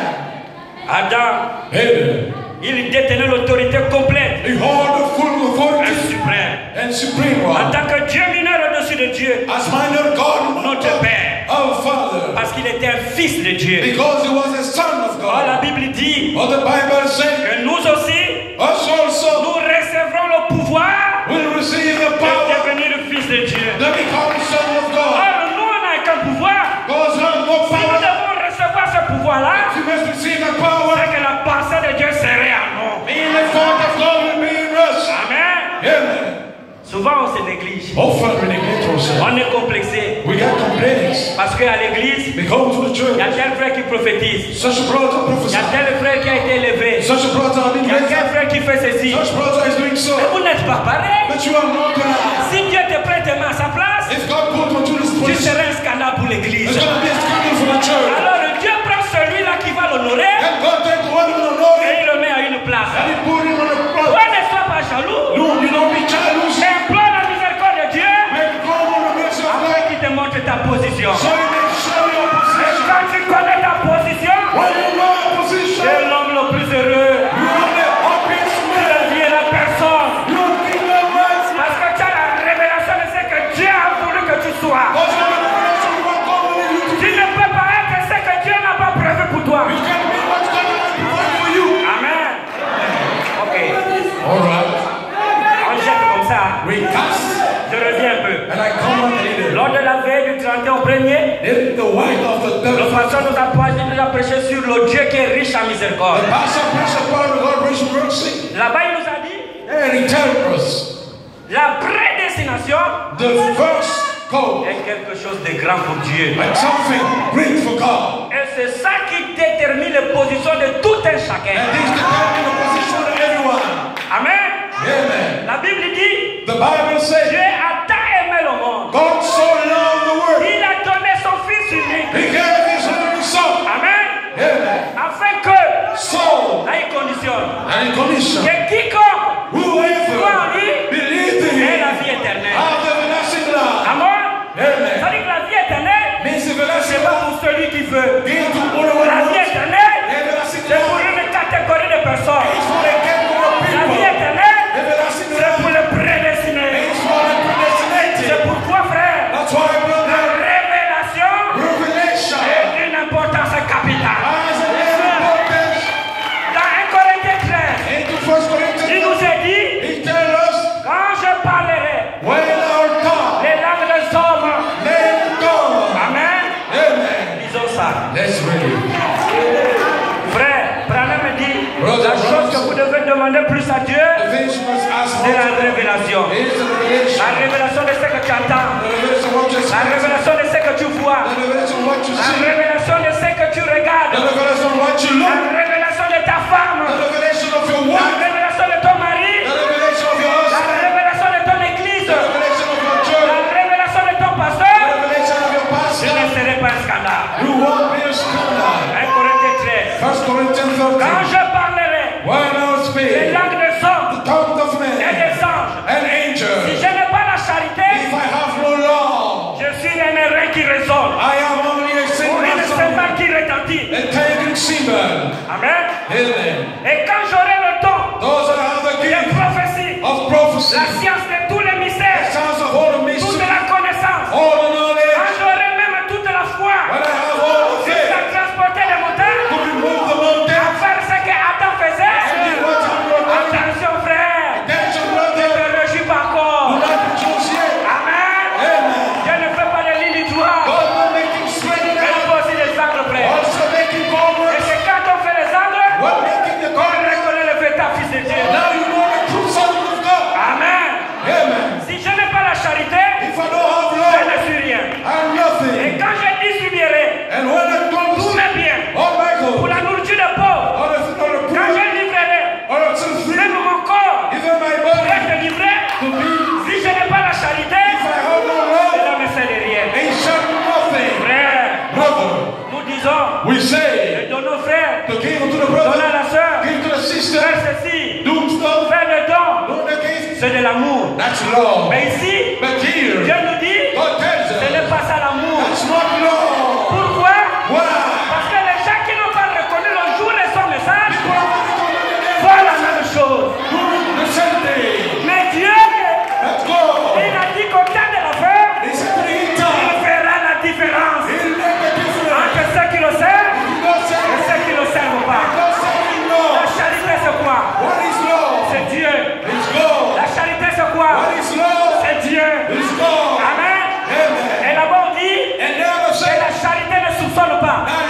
Adam, Amen. il détenait l'autorité complète He hold the full et authority suprême. and supreme En one. tant que Dieu mineur au-dessus de Dieu, As minor God, notre Père, our Father. parce qu'il était un fils de Dieu. Because he was a son of Or la God. Bible dit But the Bible says, que nous aussi, us also nous recevrons le pouvoir will receive the de power devenir fils de Dieu. to become son of God. Or nous, on n'a qu'un pouvoir. God has no Si nous power. devons recevoir ce pouvoir-là, You must receive the power. c'est que la pensée de Dieu serait en nous. Being the thought of God will be in us. Amen. Amen. Souvent, on se néglige. Often we neglect ourselves. On est complexé. We get complaints. Parce qu'à l'église, We go to the il y a church. tel frère qui prophétise. Such a brother Il y prophesy. a tel frère qui a été élevé. Such a brother has been Il y a raised tel up. frère qui fait ceci. Such brother is doing so. Mais vous n'êtes pas pareil. But you are not gonna. Si Dieu te prête tes mains à sa place, If God put you to this tu position, serais un scandale pour l'église. it's gonna be a scandal for the church. Alors le Dieu prend celui-là qui va l'honorer And God take the one who will know et it il le met à une place. and he put him on the cross. Toi ne sois pas jaloux, No, you don't be jealous. mais implore la miséricorde de Dieu Make God on the mercy of afin God. qu'il te montre ta position. So you may show your Et position. quand tu connais ta position, When you know your tu position, es l'homme le plus heureux. you are the happiest Tu man. deviens la personne. You think the right. Parce que tu as la révélation de ce que Dieu a voulu que tu sois. Because you have the revelation of what God wanted you to Tu ne peux pas être ce que Dieu n'a pas prévu pour toi. be. You can be what God has provided for you. Amen. Ok. All right. On jette comme ça. We cast Je reviens un peu. And I come back later. Lors de la veille du trente et un au premier, In the white of the le third. pasteur nous a, prêché- nous a prêché sur le Dieu qui est riche en miséricorde. The pastor preached upon the God rich mercy. Là-bas, il nous a dit And he tells us la prédestination the first code. est quelque chose de grand pour Dieu. And something great for God. Et c'est ça qui détermine les positions de tout un chacun. And this determines the position of everyone. Amen. Amen. La Bible dit The Bible says Dieu a tant aimé le monde. God so loved the world. Il a donné son Fils unique. He gave his only son. Amen. Amen. Afin que, So, là il conditionne, and in condition, que quiconque whoever croit en lui believed in ait him la vie éternelle. have the everlasting life. Amen. Amen. Ça dit que la vie éternelle, Means c'est everlasting pas life. pour celui qui veut. Give to all who La vie wants. éternelle, Everlasting c'est pour life. une catégorie de personnes. It's for the capable of La vie people. éternelle, Everlasting c'est pour life. les prédestinés. It's for the predestinated. C'est pourquoi, frère, That's why, la brother, révélation revelation est d'une importance capitale. has a very importance. Dans un Corinthiens treize, Into First il Corinthians, nous a dit, he tells us, quand je parlerai when our tongue, les langues des hommes, name God. amen, Amen. disons ça. Let's read it. Frère, Branham me dit, Brother, la chose que vous devez demander plus à Dieu, The things you must ask c'est la for révélation. is the revelation. La révélation de ce que tu entends, The revelation of what you la see. révélation de ce que tu vois, The revelation of what you la see. révélation de ce que tu The regardes, revelation of what you la look. révélation de ta femme, The revelation of your la wife. révélation de ton mari, The revelation of your la husband. révélation de ton église, The revelation of your la church. révélation de ton The pasteur. revelation of your Ce pastor. ne serait pas un scandale. You won't be a scandal. un Corinthiens treize. First Corinthians Quand thirteen. je parlerai When I les speak, langues des hommes the tongue of et men des anges, and si angels, je n'ai pas la charité, if I have no law, je suis un airain qui résonne, I am only a ou une single son, cymbale qui retentit. a taken symbol. Amen. Amen. Et quand j'aurai le don Those that have the de gift prophétie, of prophecy, la science de tous les mystères, sounds of all the toute mystery, la connaissance, all the quand knowledge, j'aurai même toute la foi, when I have all the faith jusqu'à transporter les montagnes, to remove the mountain, à faire ce que Adam faisait. and do what I'm going to do. Attention frère, Attention, ne brother, te réjouis pas do encore. not rejoice yet. Amen. Amen. Je ne fais pas de ligne droite. God will make him straight Je now. fais aussi des angles, frère. Also making Et converts. c'est quand on fait les angles, We're making the on converts. reconnaît le véritable Fils de Dieu. Now you know the true son of God. Amen. Amen. Si je n'ai pas la charité, If I don't have je love, ne suis rien. I'm Et nothing. quand je distribuerai And when I come tous to mes biens all my pour gold, la nourriture des pauvres, all the all the quand je poor, livrerai all the sin free, même mon corps even my pour body, être livré, to be, si je n'ai pas la charité, if I have no love, cela ne sert de rien. ain't shall nothing. Frère, Brother, nous disons, we say, et donnons frère, to give to the donnons à brother, la soeur, give to the sister, faire ceci, do stuff, faire le don, do the gift. c'est de l'amour. That's love. Mais ici, But Dieu here, nous dit, God tells ce us, n'est pas ça l'amour. that's not love. Pourquoi? Why? Parce que les gens qui n'ont pas reconnu le jour de son message People are not going to font la même chose. do the same thing. Mais Dieu, Let's go. il a dit qu'au temps de la fin, He said to the il time, fera la différence he'll make a difference. entre ceux qui le servent You don't say et ceux qui ne le servent pas. don't say La love. charité, c'est quoi? What is love? C'est Dieu. It's God. La charité, c'est quoi? What is love? C'est Dieu. It's God. Amen. Amen. Et là-bas, on dit And never que say la charité ne soupçonne pas. that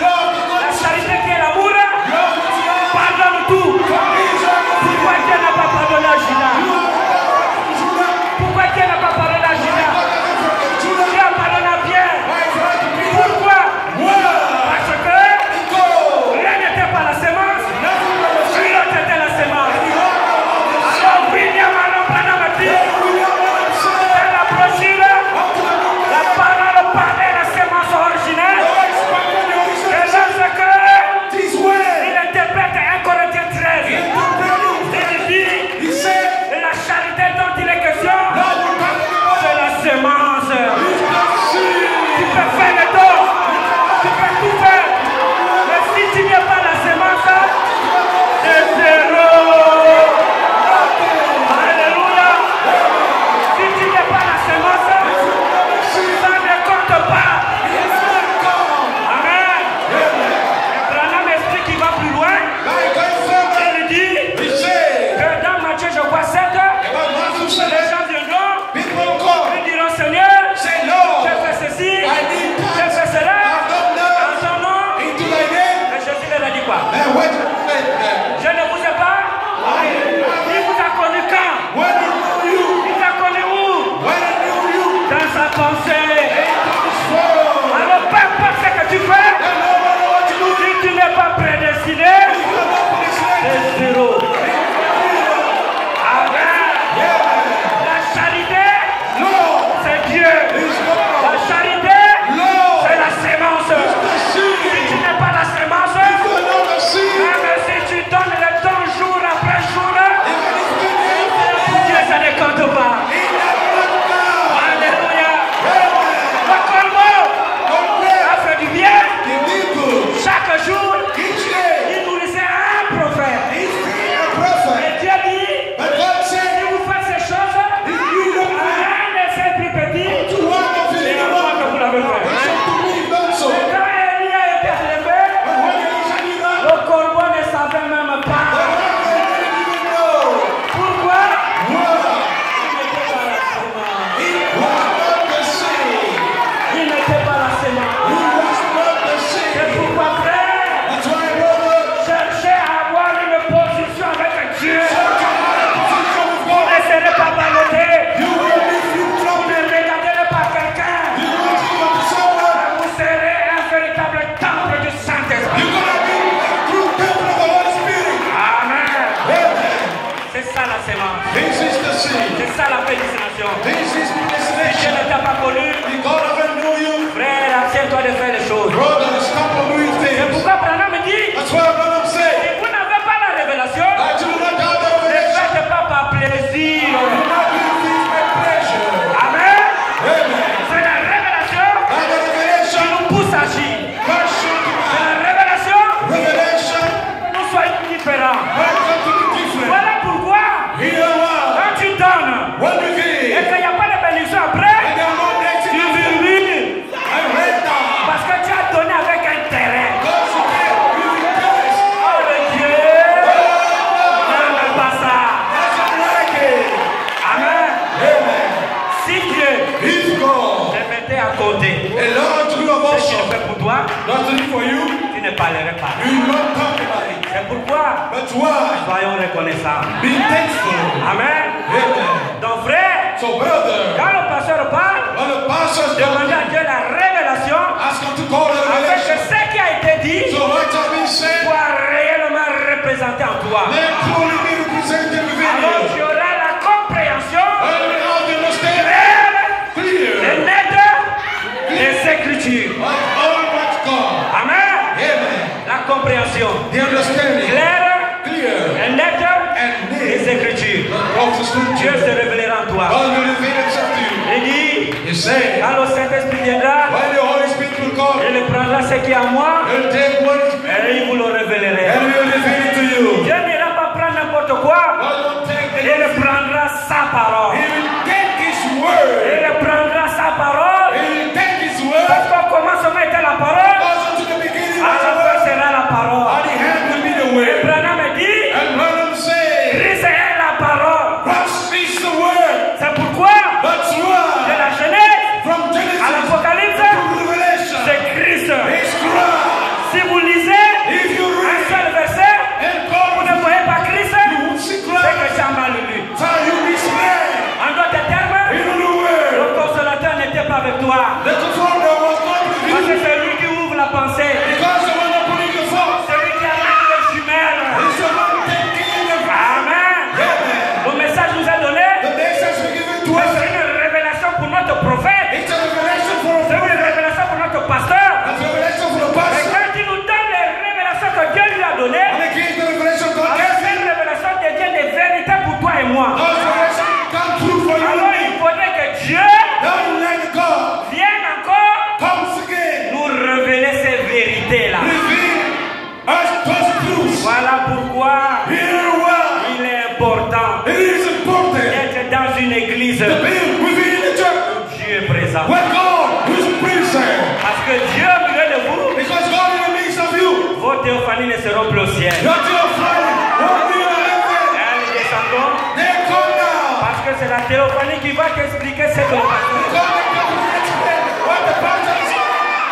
pensée. into this world. Alors peu importe ce que tu fais, And no matter what you do, si tu n'es pas prédestiné, you are not predestined. c'est zéro. Amen. La charité, Lord c'est Dieu. is La God. charité, Lord c'est la sémence. is the Si seed. tu n'es pas la sémence, You are not the seed. même si tu donnes le temps jour après jour, Even if you give Dieu ça ne compte pas. He never let down. Alléluia. Amen. Le corbeau Don't pray. a fait du bien. He did good. Chaque jour, Each day, il nourrissait un prophète. he's being a prophet. Et Dieu dit, But God si said, vous faites ces choses, if you don't pray, un de ces plus petits, to one of his c'est à little moi que vous l'avez ones, fait. so to me you've done so. Quand Élie a été élevé, But when Elisha did that, le corbeau ne savait même the pas. prophet didn't even know. Pourquoi? Why? Il n'était pas la sémence. He was not the seed. Il n'était pas la sémence. He was not the C'est seed. pourquoi, frère, That's why, brother, cherchez à avoir une position avec Dieu. such a high position with Vous God, ne serez pas ballotté. you will be Vous flip-flopping. ne regardez pas quelqu'un. You will give up to someone. Vous serez un véritable temple du Saint-Esprit. You're gonna be a true temple of the Holy Spirit. Amen. Amen. C'est ça la sémence. This is the seed. C'est ça la prédestination. This is Si je predestination. ne t'ai pas connu, If God ever knew you, frère, abstiens-toi de faire les choses. brother, stop on doing C'est things. pourquoi Branham me dit, That's why Abraham said, si vous n'avez pas la révélation, I do not have the ne revelation. faites pas par plaisir. Do not do things by pleasure. Amen. Amen. C'est la révélation And the qui revelation, nous pousse à agir. God show to C'est man. la révélation Revelation, que nous soyons différents. welcome to the different. Voilà pourquoi, Here one, quand tu donnes when we et give, qu'il n'y a pas de bénédiction and après, they are not tu blessing you, murmures I read down. parce que tu as donné avec intérêt. God should give you the best. Oh le Dieu n'aime pas ça. Doesn't like it. Amen. Amen. Si Dieu If God, te mettait à côté a Lord to do of ce qu'il us, fait pour toi, nothing for you, tu ne parlerais pas. you will not talk about it. C'est pourquoi But why? soyons reconnaissants. Be thankful. Amen. Amen. Donc frère, So, brother, quand le pasteur parle, when the pastors demandez à Dieu la révélation ask him to call the afin que revelation, ce qui a été dit so what have been said, soit réellement représenté en toi. may truly be represented within Alors tu you. auras la compréhension And we have the understanding claire et clear nette des Écritures. of Almighty God. Amen. Amen. La compréhension The understanding claire clear et nette and des near Écritures. of the Dieu scripture. se révélera en toi. God will reveal himself to you. Il dit, He said, quand le Saint-Esprit viendra, when the Holy Spirit will come, il prendra ce qui est à moi he'll take what is et meant il vous le révélerait. and will reveal it to you. Dieu n'ira pas prendre n'importe quoi. God will take the Il prendra sa parole. He will take his word. Il prendra sa parole. He will take his word. Parce qu'au commencement était la parole, Also to the beginning à was the la fin word. sera la parole. And the hand will be the Et word. Branham dit, And Branham said, Christ est la parole. Christ is the word. C'est pourquoi, That's de why la Genèse from à Genesis l'Apocalypse, to Revelation, c'est Christ. it's Christ. Si vous lisez If you un read seul verset, and vous God ne voyez pas Christ, you will see c'est que Christ. tu as mal lu. So you misread. En d'autres termes, In the le word. consolateur n'était pas avec toi. The controller was not with Parce you. que c'est lui qui ouvre la pensée. Because the one opening the force C'est lui qui amène les jumelles. is the one taking the Amen. Amen. Le message nous est donné. The message we given to Mais us. c'est une révélation pour notre prophète. It's a revelation for C'est us. une révélation pour notre pasteur. It's a revelation for the Et pastor. quand il nous donne les révélations que Dieu lui a données, And again, the revelation God alors gave ces him. révélations deviennent des vérités pour toi et moi. Those revelations come true for you Alors and il me. faudrait que Dieu Don't let God vienne encore comes again. nous révéler ces vérités-là. Reveal us those truths. Voilà pourquoi Here why il est important it is important d'être dans une église to be within the church où Dieu est présent. where God is present. Parce que Dieu au milieu de vous, Because God in the midst of you. vos théophanies ne seront plus au ciel. Not your friend. Won't be in heaven. Elles descendront They come now. parce que c'est la théophanie qui va t'expliquer ce que le pasteur. Because they come to explain what the pastor is saying.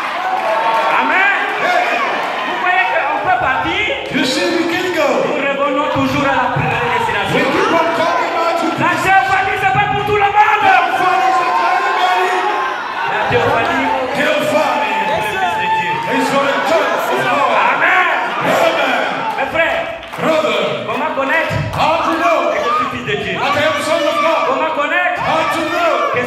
Amen. Hey, Vous voyez qu'on peut partir, you see, we can go. nous revenons toujours à la We prédestination. keep on talking about you. La théophanie, c'est pas pour tout le monde. Your friend is not for everybody.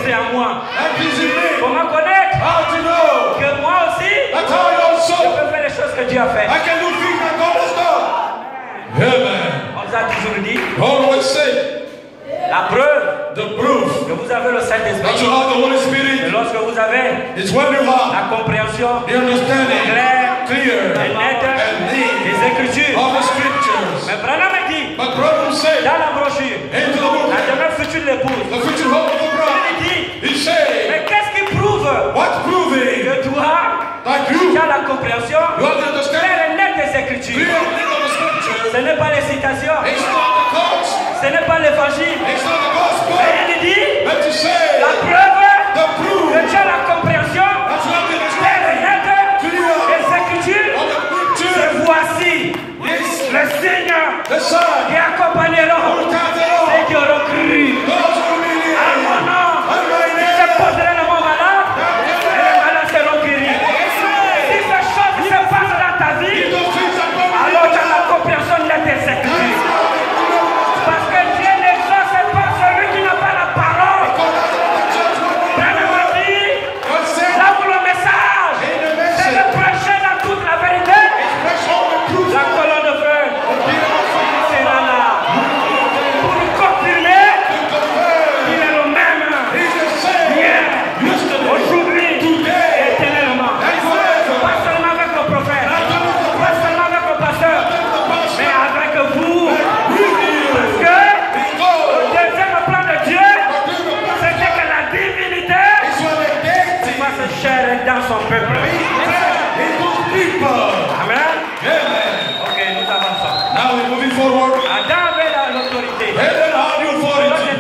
c'est à moi. That is in me. Comment connaître How to know? que moi aussi, That's how you je also. peux faire les choses que Dieu a fait. I can do things that God has done. Amen. On nous a toujours dit, Always say la preuve the proof que vous avez le that Saint-Esprit. you have the Holy Et Spirit lorsque vous avez is when you have la compréhension the understanding claire clear et nette and neat des Écritures. of the scriptures. Mais Branham a dit, But brother say dans la brochure, into the book, la demeure future de l'épouse, the future hope of the bride, il dit, he say, mais qu'est-ce qui prouve what's proving que toi, that tu you, as la compréhension you have the understanding claire et nette des clear Écritures? and neat of the scriptures? Ce n'est pas les citations, It's not the coach, ce n'est pas l'évangile. it's not the gospel, Mais il dit, but to say la preuve the proof que tu as la compréhension that you have the claire et understanding nette clear des Écritures. of the scripture. Et voici Yes, le signe the Son, qui accompagneront who comes ceux along, qui auront cru. those who believe À mon nom, on my ils name. se poseront le mot malade et les malades seront guéris. Si ces choses se passent dans ta vie, Those things are going to alors tu as la compréhension de tes Écritures. Parce que Dieu n'exauce pas celui qui n'a pas la parole. Branham a dit, God said, là où le message, in the c'est message, de prêcher dans toute la vérité. fresh all the truth. La colonne de feu sera là pour nous confirmer qu'il est le même He's the same hier, yesterday, aujourd'hui, today, éternellement. and forever. Pas seulement avec le prophète, pas seulement avec le pasteur, mais avec vous. Parce que le deuxième plan de Dieu, c'était que la divinité It's what the deity fasse chair dans son peuple. in those people. Amen. Amen. Ok, nous avançons. Now we're moving forward. Adam avait la- l'autorité. And then how the authority.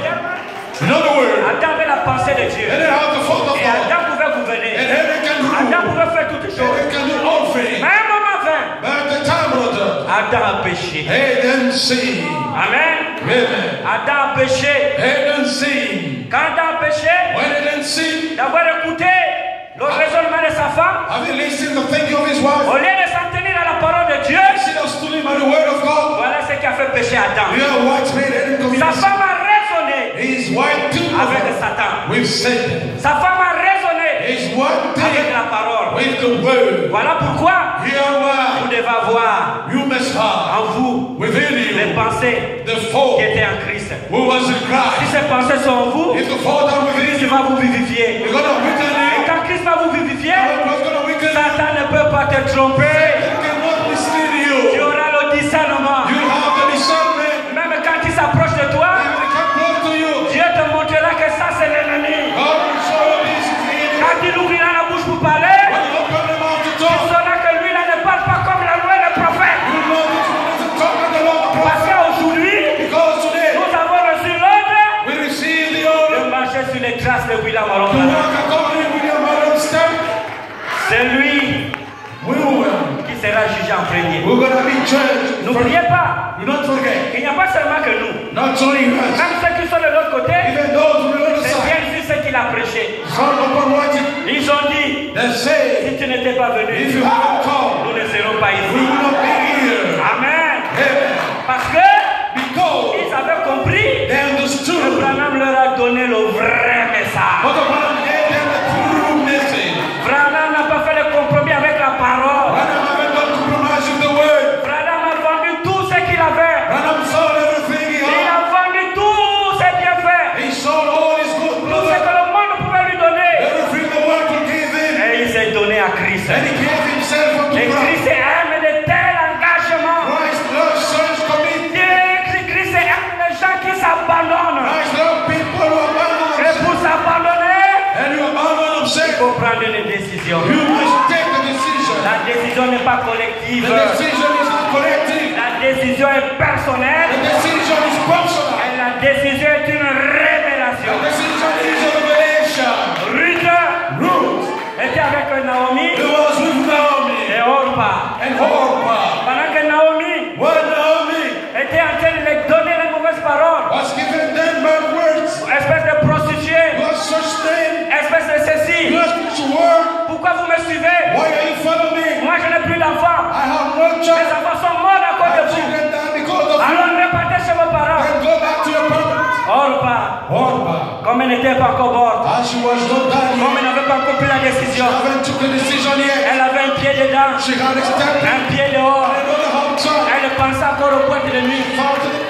In other words, Adam avait la pensée de Dieu. and then how the thought of Et God. Adam pouvait And gouverner. heaven can Adam rule. pouvait faire toutes choses. Heaven can do all things. Mais à un moment vint, But at the time, brother, Adam a péché. he didn't see. Amen. Amen. Adam a péché. He didn't see. Quand Adam a péché, When he didn't see, d'avoir écouté le raisonnement de sa femme, have you listened to the thinking of his wife? au lieu de s'en tenir à la parole de Dieu, Instead of studying by the word of God, voilà ce qui a fait pécher Adam. you know what's made Adam commit Sa sin? femme a raisonné His wife too avec Satan. with Satan. Sa femme a raisonné His one avec thing la parole. with the word. Voilà pourquoi Here vous why devez avoir you must have en vous within les you pensées the qui fault étaient en Christ. who was in Si Christ. ces pensées sont en vous, If the fault are within Christ you, va vous vivifier. you're gonna weaken Et it. quand Christ va vous vivifier, What's gonna weaken it? Satan ne peut pas te tromper. It cannot mislead Tu you. auras le discernement. You have the discernment. Même quand il s'approche de toi, And when it comes close to you, Dieu te montrera que ça c'est l'ennemi. God will show you this is the enemy. Quand il ouvrira la bouche pour parler, When you open the mouth to tu talk, sauras que lui là ne parle pas comme la loi et le prophète. you know this one doesn't talk like the Lord the Parce prophet. qu'aujourd'hui, Because today nous avons reçu l'ordre we receive the de order marcher sur les traces de William to Maron. walk according with your mother's step. C'est lui We will. qui sera jugé en premier. We're gonna be judged. N'oubliez pas, Do not forget. il n'y a pas seulement que nous. Not only us, Même ceux qui sont de l'autre côté, even those on the other c'est side. bien sûr ce qu'il a prêché. Some upon watching, Ils ont dit, they say, si tu n'étais pas if venu, you haven't come, nous ne serons pas we ici. will not be here. Amen. Amen. Parce que Because ils avaient compris they que understood. Branham leur a donné le vrai message. But the one gave them the true message. Branham n'a pas fait de compromis avec la parole. Branham haven't done compromise with the word. Branham a vendu tout ce qu'il avait. Branham sold everything he Il had. a vendu tous ses bienfaits. He sold all his good Tout ce blood. que le monde pouvait lui donner. Everything the world could give him. Et il s'est donné à Christ. And he gave himself unto Et Christ. Christ aime de tels engagements. Christ loves such commitment. Dieu, Christ aime les gens qui s'abandonnent. Christ loves people who abandon Et themselves. pour s'abandonner, And you abandon il themselves. faut prendre une décision. You must take the decision. La décision n'est pas collective. The decision is not collective. La décision est personnelle. The decision is personal. Et la décision est une révélation. The decision is a revelation. Ruth Ruth, était avec Naomi it was with Naomi et Orpah. and Orpah. Pendant que Naomi When Naomi était en train de leur donner les mauvaises paroles, was given them bad words, espèce de prostituée, was such name, espèce de ceci. was such word. Pourquoi vous me suivez? Why are you following me? Moi je n'ai plus d'enfants. I have no Les child. enfants sont morts à My cause de vous. children died because of you. Alors repartez chez vos parents. Then go back to your parents. Orpah, Orpah, comme elle n'était pas encore morte, While she was not done Comme yet, elle n'avait pas encore pris la she décision, haven't took a decision yet. elle avait un pied dedans, She had a step un pied dehors. another outside. Elle pensait encore aux boîtes de nuit. Found to the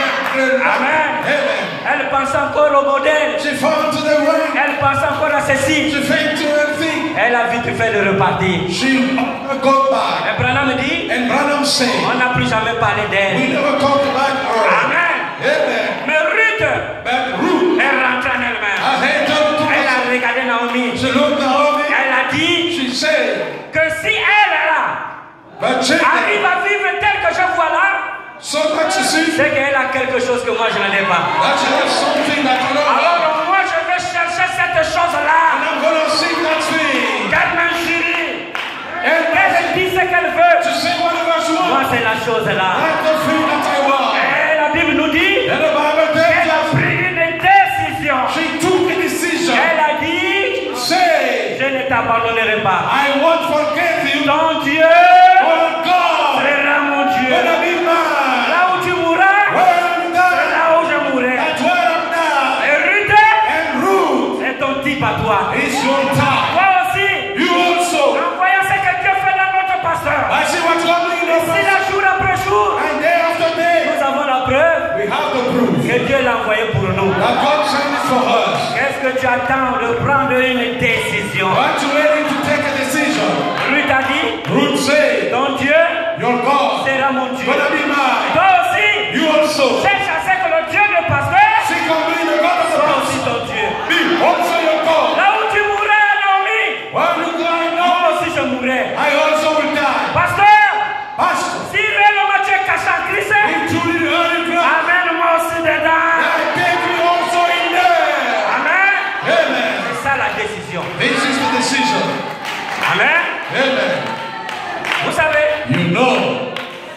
Amen. Amen. Elle pensait encore au modèle. She found to the ring. Elle pensait encore à ceci. She faked to everything. Elle a vite fait de repartir. She got back. Et Branham me dit, And Branham said, on n'a plus jamais parlé we d'elle. never talked about her. Amen. Amen. Mais Ruth, But Ruth, elle rentre en elle-même. I hate her to Elle a regardé Naomi. She looked at Naomi. Elle a dit She said, que si elle là but she arrive à vivre tel que je vois là, so much you see, c'est qu'elle a quelque chose que moi je n'en ai pas. that she has something that I don't have. Alors moi je vais chercher cette And chose-là. I'm going to seek that thing. Qu'elle m'injurie. And Qu'elle dit ce qu'elle veut. to say whatever she Moi wants. c'est la chose là. That's the thing that I want. Et la Bible nous dit And the Bible qu'elle a tells us pris une décision. she took a decision. Elle a dit, Say, je ne t'abandonnerai pas. I won't forget you. Ton Dieu Oh God, sera mon Dieu. gonna be mine. Là où tu mourras, Where I'm c'est done. là où je mourrai. That's where I'm now. Et Ruth, And Ruth c'est ton type à toi. is your time. Toi aussi, You also. en voyant ce que Dieu fait dans notre pasteur, I see what's happening in ici the là, jour après jour, And day after day, nous avons la preuve we have the proof que Dieu l'a envoyé pour nous. that God sent it for us. Qu'est-ce que tu attends de prendre une décision? Aren't you ready to take a decision? Ruth a dit, Ruth said, ton Dieu your God sera mon Dieu. gonna be mine. Toi aussi, You also. cherche à ce que le Dieu du pasteur Seek on me the God of the soit aussi past. ton Dieu. Be also your God. Là où tu mourrais, Naomi, While you die moi now, aussi je mourrai. I also will die. Pasteur, Pastor, si réellement tu es caché en Christ, in truly the early ground, amène-moi aussi dedans. I take you also in there. Amen. Amen. C'est ça la décision. This is the decision. Amen. Amen. Vous savez, You know,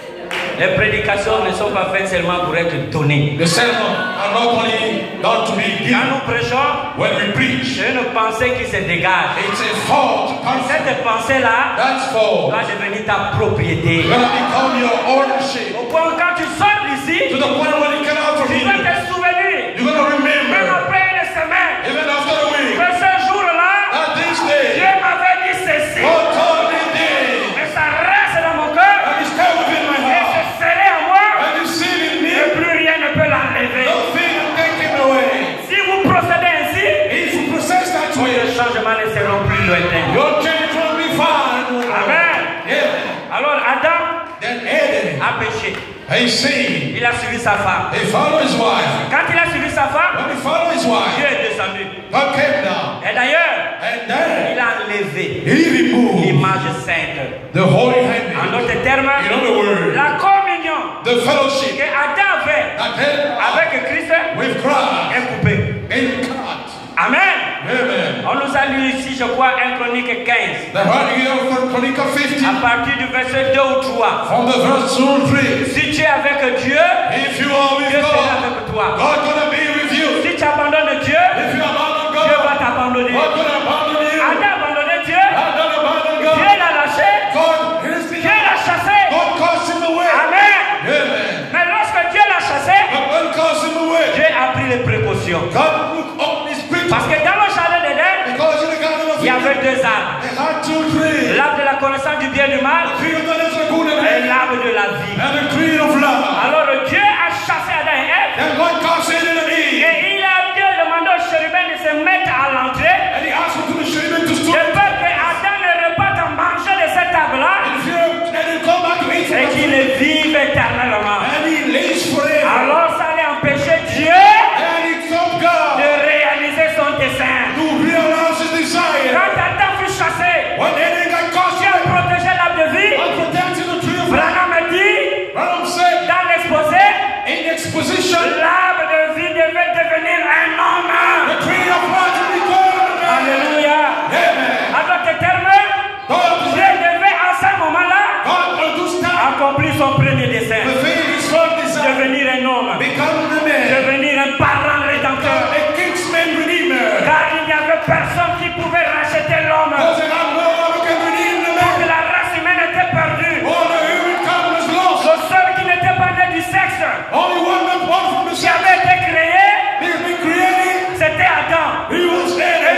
les prédications ne sont pas faites seulement pour être données. the sermon are not only done to be Quand given nous prêchons, when we preach. j'ai une pensée qui se dégage. It's a thought concept. Cette pensée-là That's for va devenir ta propriété. gonna become your ownership. Au point où quand tu sors d'ici, To the point when you come out from tu vas here, te souvenir, you're gonna même remember, après une semaine, even after a week, que ce jour-là, that this Dieu day, m'avait dit ceci. God told me this, Mais ça reste dans mon cœur and it's still within my et heart, c'est scellé en moi and it's still in me. et plus rien ne peut l'enlever. Nothing will take it away. Si vous procédez ainsi, If you process that vos way, changements ne seront plus lointains. your change will be fine. Amen. Yeah. Alors Adam Then Adam, a péché. he sinned. Il a suivi sa femme. He followed his wife. Quand il a suivi sa femme, When he followed his Dieu wife, est descendu. God came down. Et d'ailleurs, And then il a enlevé he removed l'image sainte. the holy En hand. d'autres termes, In other words, la communion the fellowship que Adam avait that had avec Christ with Christ est coupée. in God. Amen. Amen. On nous a lu ici, je crois, un Chronique quinze. The right here of Chronicle fifty, À partir du verset deux ou trois. from the verse two and three. Si tu es avec Dieu, If you are with Dieu sera God, avec toi. God gonna be with you. Si tu abandonnes Dieu, If you abandon Dieu va God, t'abandonner. God gonna abandon you. Adam a abandonné Dieu, God don't abandon Dieu God. l'a lâché, God is Dieu l'a chassé. God casts him away. Amen. Amen. Mais lorsque Dieu l'a chassé, But God casts him away. Dieu a pris les précautions. God took up his people. Parce que dans le jardin d'Éden, Because in the garden of il y avait Eden, deux arbres. they had two trees. L'arbre de la connaissance du bien et du mal The tree of knowledge of good and et evil, l'arbre de la vie. and the tree of love. Alors Dieu a chassé Adam et Ève Then God cast Adam and Eve. et il a demandé aux chérubins de se mettre à l'entrée And he asked them to the cherubim to de stop. peur que Adam ne reparte à manger de cet arbre-là And fear, and he come back to eat from et the qu'il tree. vive éternellement. And he lives forever. Alors ça allait empêcher Dieu And he told God de réaliser son dessein. to realize his desire. Quand Adam fut chassé, When Adam got cast Dieu a protégé l'arbre de vie. and protected the tree of life, Branham a dit Branham said dans l'exposé, in exposition, l'arbre de vie devait devenir un homme. the tree of life will become a man. Alléluia. Amen. En d'autres termes, God, Dieu devait à ce moment-là God will do stand. accomplir son premier dessein. Fulfill his first desire. Devenir un homme. Become the man. Devenir un parent rédempteur. A kinsman redeemer. Car il n'y avait personne qui pouvait racheter l'homme. Because there are no one who can redeem the Parce man. que la race humaine était perdue. All the humankind was lost. Le seul qui n'était pas né du sexe, Only one man born from the qui sex. avait été créé, He has been created. c'était Adam. He was Et Adam.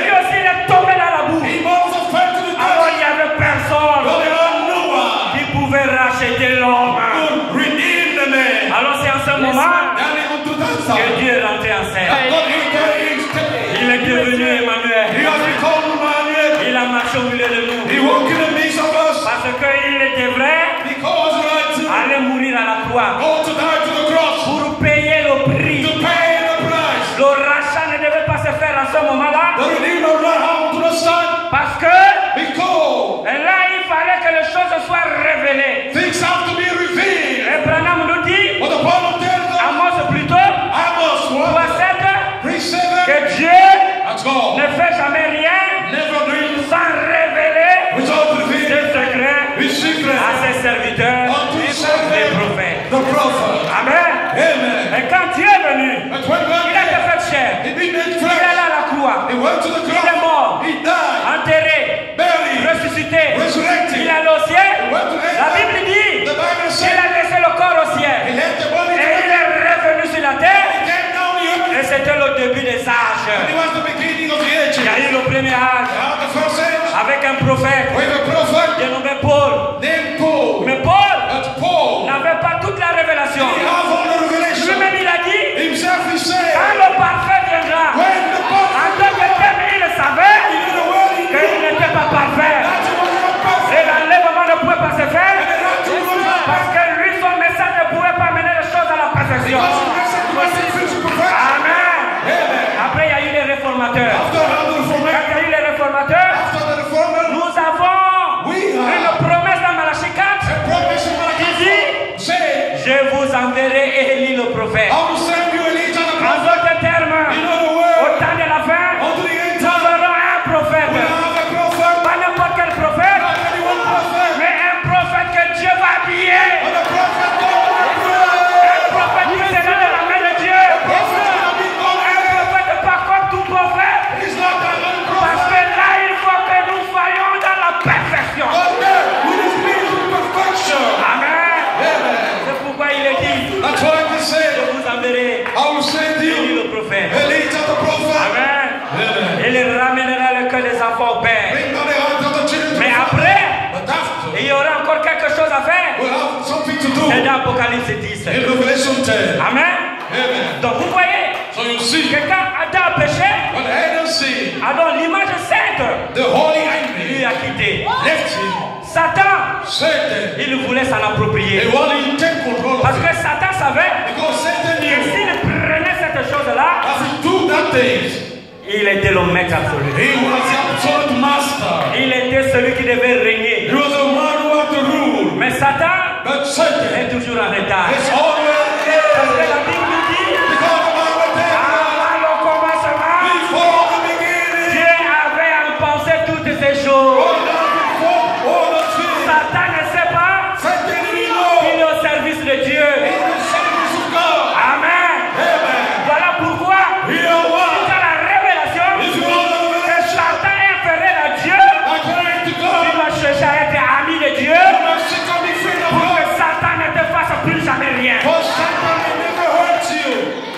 devenu Emmanuel. He has become Emmanuel. Il a marché au milieu de nous. He walked in the midst of us. Parce qu'il devrait Because right to aller mourir à la croix go to die to the cross. pour payer le prix. To pay the price. Le rachat ne devait pas se faire à ce moment-là. The redeemer of not happen to the Son. Parce que Because et là, il fallait que les choses soient révélées. things have to be revealed. Et Branham nous dit, What the Bible tells us. Amos plutôt, Amos trois one. sept, Three seven. que Dieu That's God. ne fait jamais rien Never dream. sans révéler Without ses revealing secrets his secret à ses serviteurs, unto his les servant, prophètes. the prophet. Amen. Amen. Et quand Dieu est venu, And when God il a été fait chair. he did make Il est flesh. allé à la croix, He went to the il est cross. mort, He died. enterré, Buried. ressuscité. Resurrected. Il est allé au ciel. He went to La heaven. Bible dit The Bible qu'il said a laissé le corps au he ciel. left the body Et to il est revenu sur la He terre. came down the earth. Et c'était le début des And âges. it was the beginning of the ages. Il y a eu le premier âge Now the first age avec un prophète with a prophet dénommé Paul. named Paul. Mais Paul But Paul, n'avait pas toute la révélation. he has all the revelation. Lui-même, il a dit, Himself he said, quand le parfait viendra, when the en prophet tant que tel, il le savait in the world he knew qu'il n'était pas parfait. that he was not perfect. Et l'enlèvement ne pouvait pas se faire And that he was not parce que lui, son message ne pouvait pas mener les choses à la perfection. Because the message wasn't fixed to perfection. Amen. Amen. Après, il y a eu les réformateurs. After the Quand reformation, il y a eu les réformateurs, after the reformer, nous avons we une have promesse dans Malachie quatre a promise in qui Malachi dit, say, je vous enverrai Élie le prophète. I will send you Elijah the En prophet. d'autres termes, In other au words, temps de la fin, unto the end nous time, aurons un prophète. we have a prophet, Pas n'importe quel prophète, not anyone prophet, mais un prophète que Dieu va habiller. but a prophet God will Un pray. prophète qui sera de la main de Dieu. Prophet will be Un God. prophète pas comme tout prophète. He's not a Parce prophet. que là, il faut que nous soyons dans la perfection. But there, with his means of perfection. Amen. Amen. C'est pourquoi il est dit, That's why he je said, vous enverrai I will send Élie you le prophète. Elijah the prophet. Amen. Amen. Il ramènera le cœur des enfants au Père. Bring down the heart of the children. Mais après, But after, il y aura encore quelque chose à faire. we'll have something to do. C'est dans Apocalypse dix. In Revelation ten. Amen. Amen. Donc vous voyez, So you see, que quand Adam a péché, when Adam sinned, Adam, l'image sainte, the holy lui enemy a quitté. left him. Satan, Satan, il voulait s'en approprier. they wanted to take control Parce of que him. Satan savait Because Satan que knew s'il prenait cette chose-là, as he took that thing, il était le maître absolu. he was the absolute master. Il était celui qui devait régner. He was the man who had to rule. Mais Satan But Satan est toujours en retard. is always Parce que there. la Bible nous dit, Because the Bible tells us, avant le commencement, before the beginning, Dieu avait en pensé toutes ces choses. God has before all the things. Satan ne sait pas Satan didn't qu'il know. est au service de Dieu. In the service of God. Amen. Amen. Voilà pourquoi, Here what? dans la révélation, If you want the que revelation, Satan est inférieur à Dieu, according to il God, va chercher à être ami de Dieu you must seek to be free of pour que God. Satan ne te fasse plus jamais rien. For Satan will never hurt you.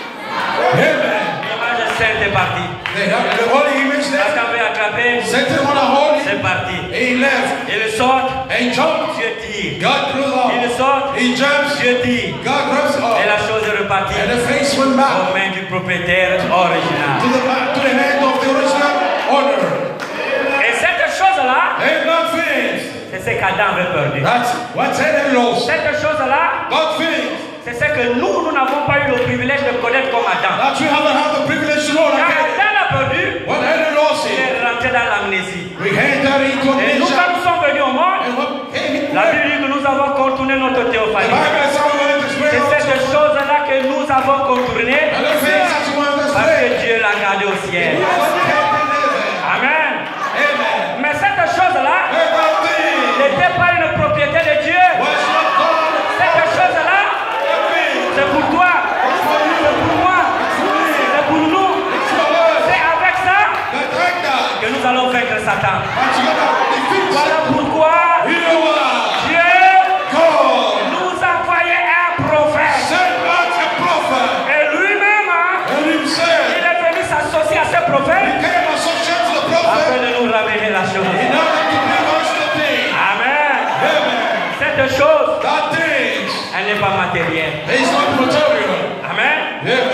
Amen. L'image sainte est partie. They have the holy image there. Satan veut attraper, Satan want to hold c'est it. parti. He left. Il sort, And jumped. Dieu tire. God threw it Il off. sort, He jumps. Dieu tire. God grabs it Et off. la chose est repartie And the face went back aux mains du propriétaire original. to the back, to the hand of the original owner. Et cette chose-là, And God finished. c'est ce qu'Adam avait perdu. That's what Satan lost. Cette chose-là, God finished. c'est ce que nous, nous n'avons pas eu le privilège de connaître comme Adam. That we haven't had the privilege to know Quand like that. Adam a perdu, When Adam lost il it, est rentré dans l'amnésie. we entered into a Et nous, nation. quand nous sommes venus au monde, And what came in la there? Bible dit que nous avons contourné notre The théophanie. Bible is how we want to C'est explain cette also. chose-là que nous avons contourné And the things that you want to parce que explain. Dieu l'a gardé au ciel. God kept in heaven. Amen. Amen. Mais cette chose-là And that thing n'était pas une propriété de Dieu. was not God. Cette chose-là, That thing c'est pour toi, was for you. c'est pour moi, c'est pour nous. It's for us. C'est avec ça That like that. que nous allons vaincre Satan. But you gotta defeat Voilà Satan. pourquoi You are Dieu God. nous envoyait un prophète. Send out a prophet. Et lui-même, hein, And himself, il est venu s'associer à ce prophète he came associated to the afin prophet de nous ramener la chose. in order to bring us the thing. Amen. Amen. Cette chose, That thing elle n'est pas matérielle. is not material. Amen. Amen. Dans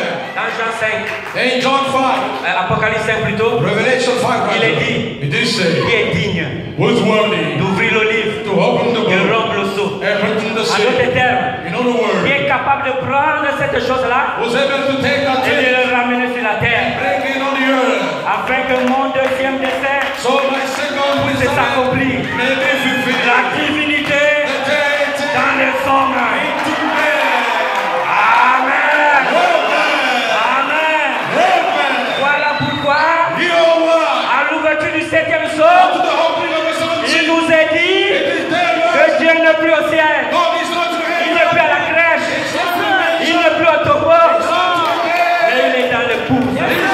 Dans Jean cinq, In John five, euh, Apocalypse cinq plutôt, Revelation five, il est rather, dit, it did say, qui est digne who's worthy d'ouvrir le livre to open the et book rompre le sceau. and open the En seal? d'autres termes, In other qui words, est capable de prendre cette chose-là was able to take that et de thing, le ramener sur la terre, bring it on the earth, afin que mon deuxième dessein so my second puisse desire s'accomplir. may be fulfilled. La divinité The deity dans les hommes. into man. Amen. Amen. Amen. Amen. Voilà pourquoi, You know what? à l'ouverture du septième To psaume, the opening of the seventh il seal, nous est dit it is there, que Lord. Dieu n'est plus au ciel, God is not to il n'est plus à la crèche, il n'est plus au topo, mais il est dans le pouce.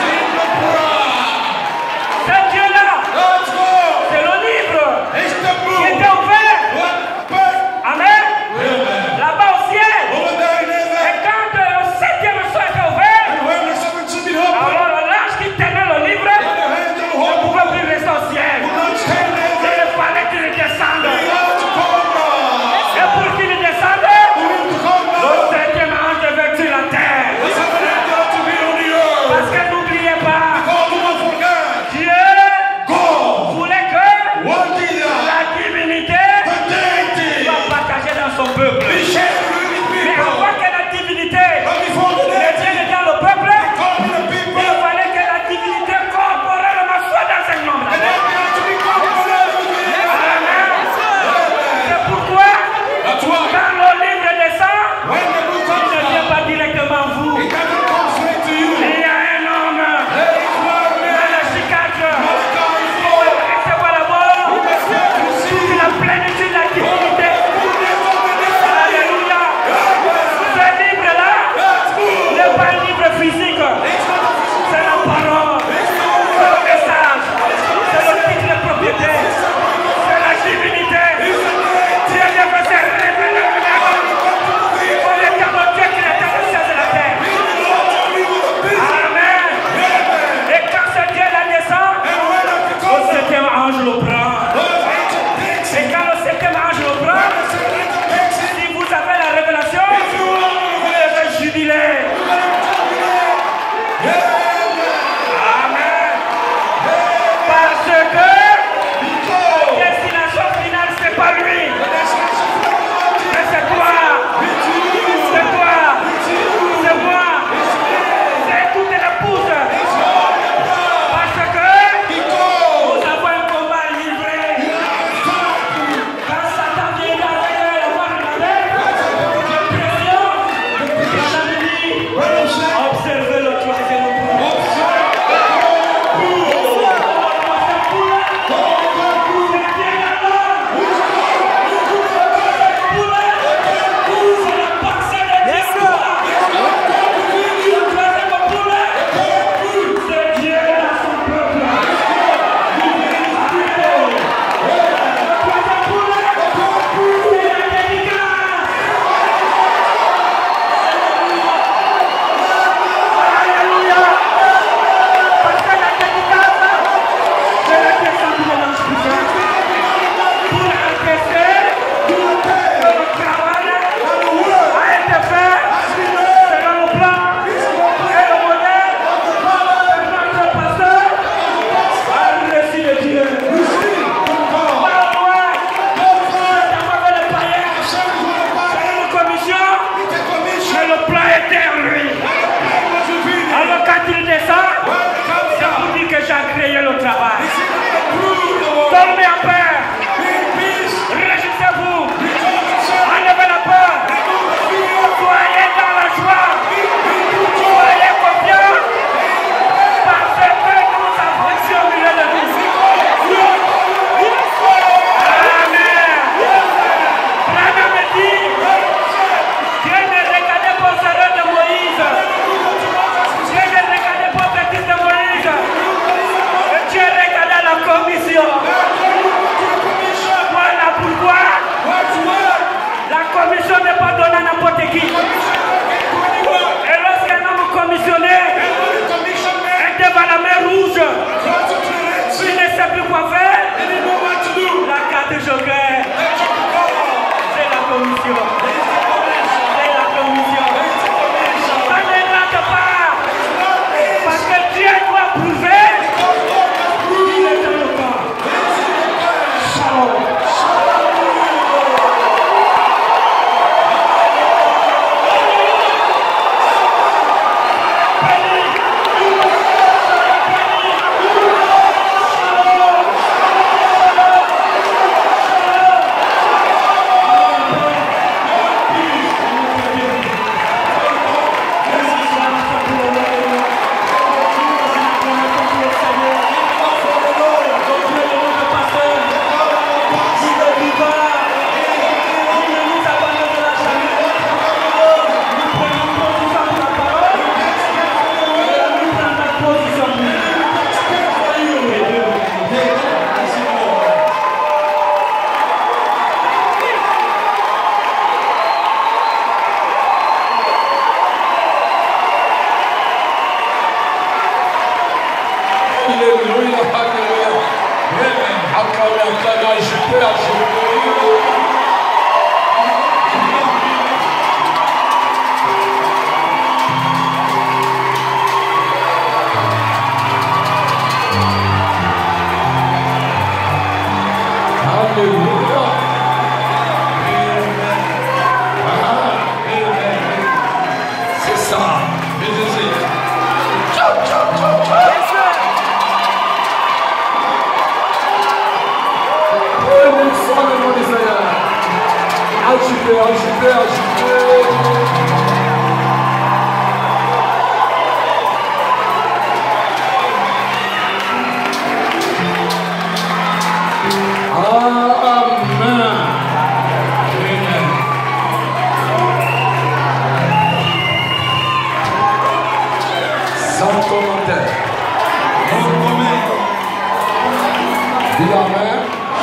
Ce Dieu-là, Let's go. c'est le livre It's the qui book. était ouvert. What? But, Amen. Amen. Là-bas au ciel. Over there in Et heaven, quand euh, le septième sceau était ouvert, and when the seventh seal is open, alors l'ange qui tenait le livre the hands ne of the whole pouvait plus rester au ciel. will not stand there. Il fallait qu'il descende. We have to come down. Et pour qu'il descende, We need to come le down. septième ange devait sur la terre. The seventh angel to be on the earth. Parce que n'oubliez pas, God do not forget. Dieu God voulait que wanted that la divinité the deity soit partagée dans son peuple. be shared with his Mais people. avant que la divinité But before the deity devienne dans le peuple, come in the il people, fallait que la divinité corporellement soit dans un homme. and then we have to be corporate with him. Amen. C'est pourquoi, That's why quand le livre descend, when the book il comes ne vient down, pas directement à vous. it doesn't come straight to you. Il y a un homme There is one dans man. le Chicago Malachi is qui Lord. va recevoir la mort. Who must have to see La plénitude de la divinité. Alléluia. Ce livre-là n'est pas un livre physique. C'est la parole. C'est le message. C'est le titre de propriété. C'est la divinité. Dieu devait se révéler lui-même. Pour l'éternel Dieu qui était le ciel de la terre. Amen. Et quand ce Dieu-là descend, le septième ange le prend. Et quand le septième ange le prend, si vous avez la révélation, vous devez jubiler. Amen. Parce que la destination finale, c'est pas lui. Mais c'est toi. C'est toi. C'est moi. C'est toute l'épouse. Parce que nous avons un combat à livrer. Quand Satan vient d'arriver la voix de la mer, pression, il a dit, observez le troisième coup. Dormez en paix. Réjouissez-vous. Enlevez la peur. Soyez dans la joie. Soyez confiants. Parce que nous avons sur le milieu de nous. Amen. Branham me dit, Dieu ne regardait pas ce rêve de Moïse. Dieu ne regardait pas le petit de Moïse. Dieu regardait la commission. Voilà pourquoi la commission n'est pas donnée à n'importe qui. Et lorsqu'un homme commissionné est devant la mer rouge, il ne sait plus quoi faire. La carte joker, c'est la commission. C'est la commission. Ça ne rentre pas. Alléluia. Acclamez, acclamez, agitez, agitez. Alléluia. C'est ça. Ciao, ciao, ciao, ciao. Agitez, agitez, agitez. Dis amen.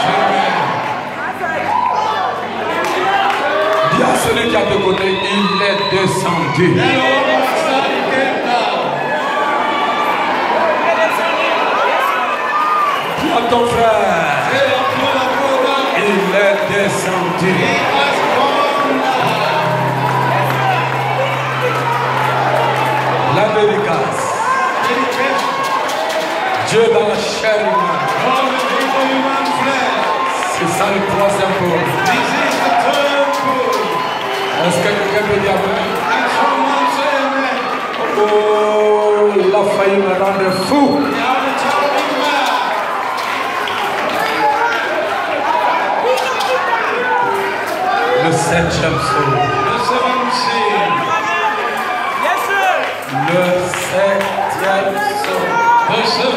Dis à celui qui est à tes côtés, il est descendu. Dis à ton frère, il est descendu. La dédicace. Dieu dans la chair humaine. C'est ça le troisième point. Est-ce que quelqu'un peut dire amen? Oh, il a failli me rendre fou. Le septième saut. Le septième saut.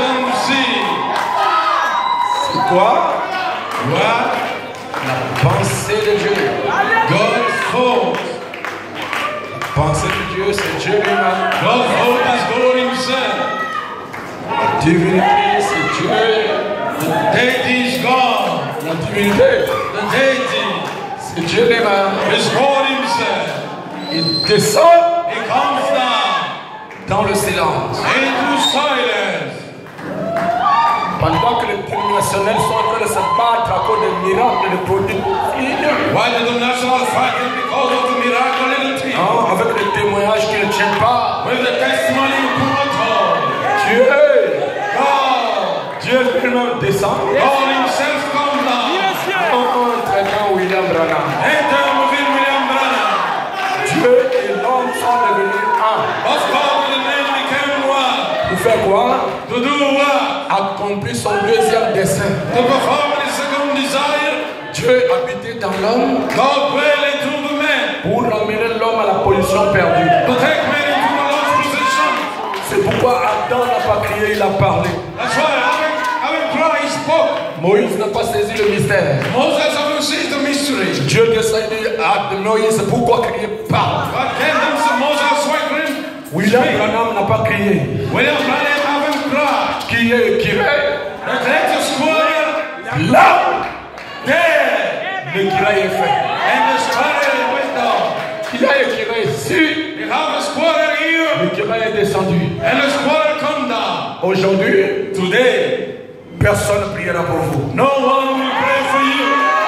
C'est quoi? What? La pensée de Dieu. God's thought. La pensée de Dieu, c'est Dieu lui-même. God's thought is God himself. La divinité, c'est Dieu. The deity is God. La divinité, the deity, c'est Dieu lui-même. It's God himself. Il descend. He comes down. Dans le silence. Into silence. Pendant que les tribunationnels sont en train de se battre à cause des miracles et des prodiges. While the national fighting because of the miracle in the team. Non, avec les témoignages qui ne tiennent pas. With the testimony you cannot hold. Dieu, God, Dieu lui-même descend. God himself comes down. En traitant William Branham. Enter William Branham. Dieu et l'homme sont devenus un. What's called the name became one. Pour faire quoi? To do what? Accomplir son deuxième dessein. To perform the second desire. Dieu habitait dans l'homme. God dwell into the man. Pour ramener l'homme à la position perdue. To take man into the lost position. C'est pourquoi Adam n'a pas crié, il a parlé. That's why having, having cried, he spoke. Moïse n'a pas saisi le mystère. Moses hasn't seized the mystery. Dieu descendit à Moïse, pourquoi crier, parle. God gave them some Moses white. William Branham n'a pas crié. William Branham haven't cried. Qui est qui est? The greatest warrior. Là. There. Le kiraï est fait. And the square went down. Il a écrit ici. You have a square here. Le kiraï est descendu. And the square come down. Aujourd'hui, today, personne ne priera pour vous. No one will pray for you.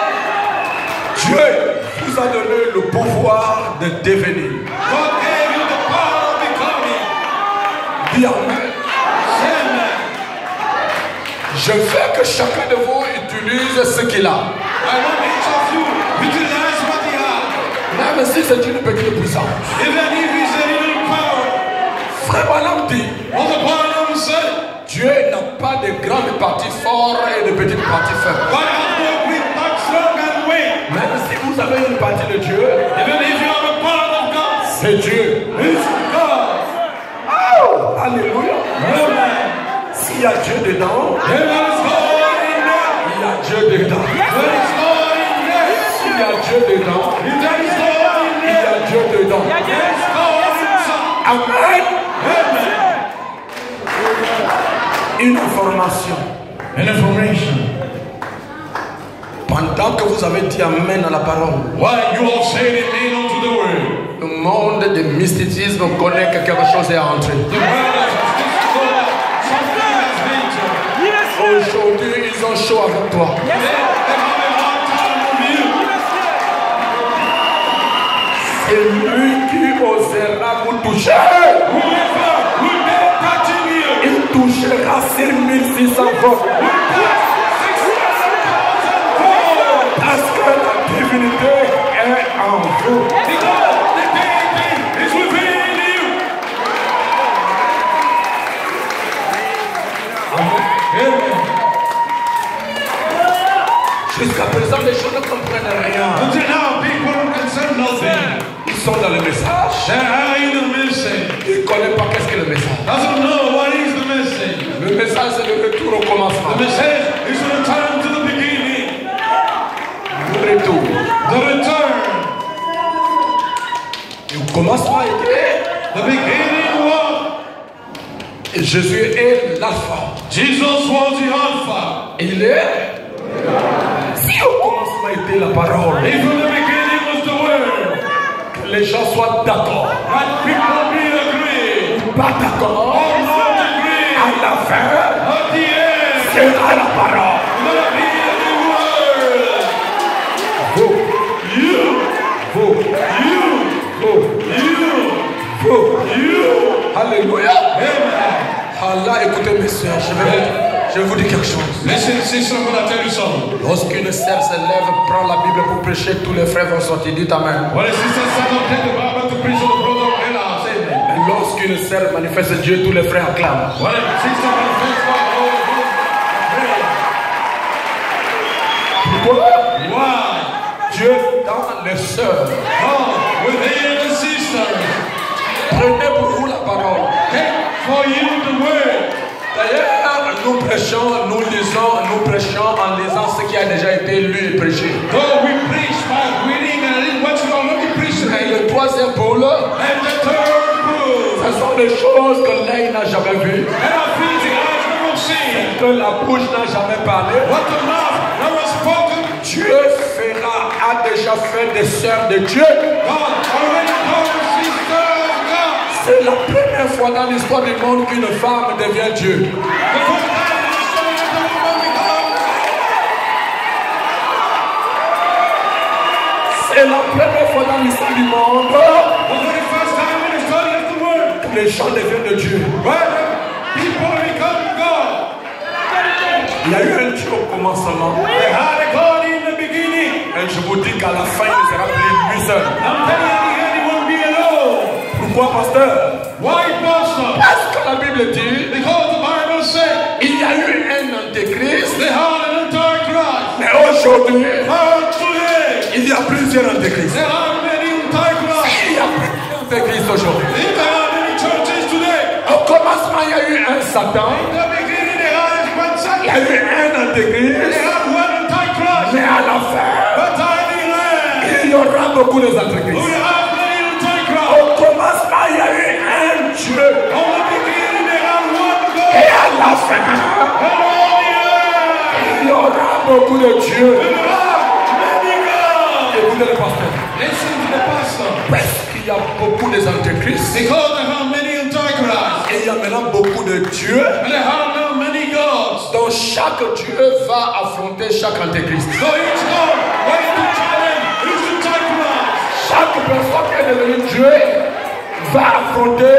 Dieu vous a donné le pouvoir de devenir. God gave you the power of becoming. Dis amen. Je veux que chacun de vous utilise ce qu'il a. I want each of you utilize what he has. Même si c'est une petite puissance. Even if it's a little power. Frère Branham dit. What the Branham said. Dieu n'a pas de grandes parties fortes et de petites parties faibles. God has no great parts strong and weak. Même si vous avez une partie de Dieu. Even if you have a part of God. C'est Dieu. It's God. Oh, alléluia. Amen. S'il y a Dieu dedans, il y a Dieu dedans. S'il y a Dieu dedans, il y a Dieu dedans. Amen. Une information. Une information. Pendant que vous avez dit amen à la parole, while you all say amen unto the word, le monde du mysticisme connaît que quelque chose est entré. aujourd'hui, ils ont chaud avec toi. C'est lui qui osera vous toucher. Il touchera six mille six cents fois. Parce que la divinité est en vous. Jusqu'à présent, les gens ne comprennent rien. Until now, people don't concern nothing. Ils sont dans le message. They're hiding the message. Ils ne connaissent pas qu'est-ce que le message. Doesn't know what is the message. Le message, c'est le retour au commencement. The message is to return to the beginning. Le retour. The return. Le commencement était. The beginning was. Et Jésus est l'alpha. Jesus was the Alpha. Il est. Si au commencement était la parole. If from the beginning was the Word. Que les gens soient d'accord. That people be agreed. Pas d'accord. Or not agreed. À la fin. At the end. C'est à la parole. Gonna be the Word. Vous. You. Vous. You. Vous. You. Vous. You. Alléluia. Amen. Allah, écoutez mes soeurs, je vais, je vais vous dire quelque chose. Listen, sister, I'm gonna tell you something. Lorsqu'une sœur se lève, prend la Bible pour prêcher, tous les frères vont sortir. Dites amen. When a sister stands up, take the Bible to preach to the brother, and I'll say amen. Et lorsqu'une sœur manifeste Dieu, tous les frères acclament. When a sister manifests God, all the Pourquoi? Why? Dieu dans les sœurs. Oh, within the sisters. Prenez pour vous la parole. Take for you the word. D'ailleurs, nous prêchons, nous lisons, nous prêchons en lisant ce qui a déjà été lu et prêché. Though we preach by reading and reading what you already preached. Et le troisième pôle, And the third book. ce sont des choses que l'œil n'a jamais vues, And I feel the eyes never seen. que la bouche n'a jamais parlé. What the mouth never spoken. Dieu fera, a déjà fait des sœurs de Dieu. God already called the sisters of God. C'est la première fois dans l'histoire du monde qu'une femme devient Dieu. The first time in the story of the woman become. C'est la première fois dans l'histoire du monde The very first time in the story of the world. que les gens deviennent de Dieu. Where people become God. Il y a eu un Dieu au commencement. They had a God in the beginning. Et je vous dis qu'à la fin, il ne sera plus lui seul. I'm telling you, he won't be alone. Pourquoi, pasteur? Why, Pastor? Parce que la Bible dit Because the Bible said il y a eu un antéchrist, they had an antichrist. mais aujourd'hui, But today, il y a plusieurs antéchrists. there are many antichrists. Il y a plusieurs antéchrists aujourd'hui. There are many churches today. Au commencement, il y a eu un Satan, In the beginning, they had one il y Satan. a eu un They antéchrist, had one antichrist. mais à la fin, But at the end, il y aura beaucoup de we antéchrists. have many antichrists. Au commencement, il y a eu un Dieu, On the beginning, they had one et God. à la fin, And on the end, il y aura beaucoup de dieux. we have many gods. Écoutez le pasteur. Listen to the pastor. Parce qu'il y a beaucoup des antéchrists, Because there are many antichrists. et il y a maintenant beaucoup de dieux. And there are now many gods. Donc chaque Dieu va affronter chaque antéchrist. So each God ready to challenge each antichrist. Chaque personne qui est devenue Dieu va affronter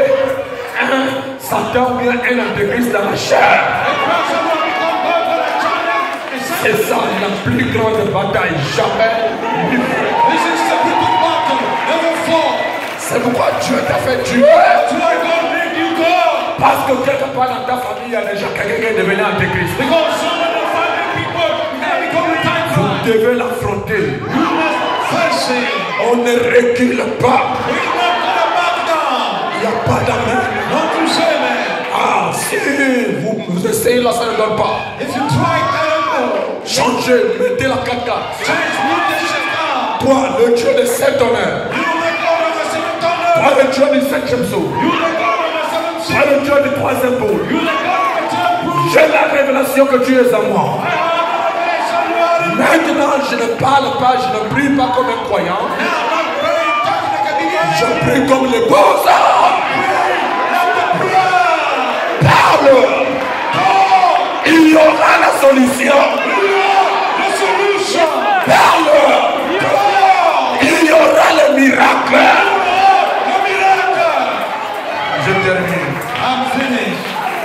un Satan ou bien un antéchrist dans la chair. A person will become God for a challenge. C'est ça la plus grande bataille jamais livrée. This is the biggest battle ever fought. C'est pourquoi Dieu t'a fait Dieu. That's why God made you God. Parce que quelque part dans ta famille, il y a déjà quelqu'un qui est devenu antéchrist. Because some of the family people have become Vous antichrist. devez l'affronter. You must face it. On ne recule pas. We're not gonna back down. Il n'y a pas d'amen. Don't you say, man. Ah, si vous, vous essayez là, ça ne donne pas. If you try that, Changez, mettez la quatre quatre. change move this shit down. Toi, le Dieu de sept honneurs. You the God of the seventh honor. Toi, le Dieu du septième saut. You the God of the seventh Toi, seal. le Dieu du troisième pôle. You the God of the third proof. J'ai la révélation que tu es à moi. I have a revelation you are in. Maintenant, je ne parle pas, je ne prie pas comme un croyant. Now I'm not praying, talking like a believer. Je prie comme les beaux hommes. Let the prayer. Parle. Il y aura la solution. The solution. Parle. Il y aura le miracle. The miracle. Je termine. I'm finished.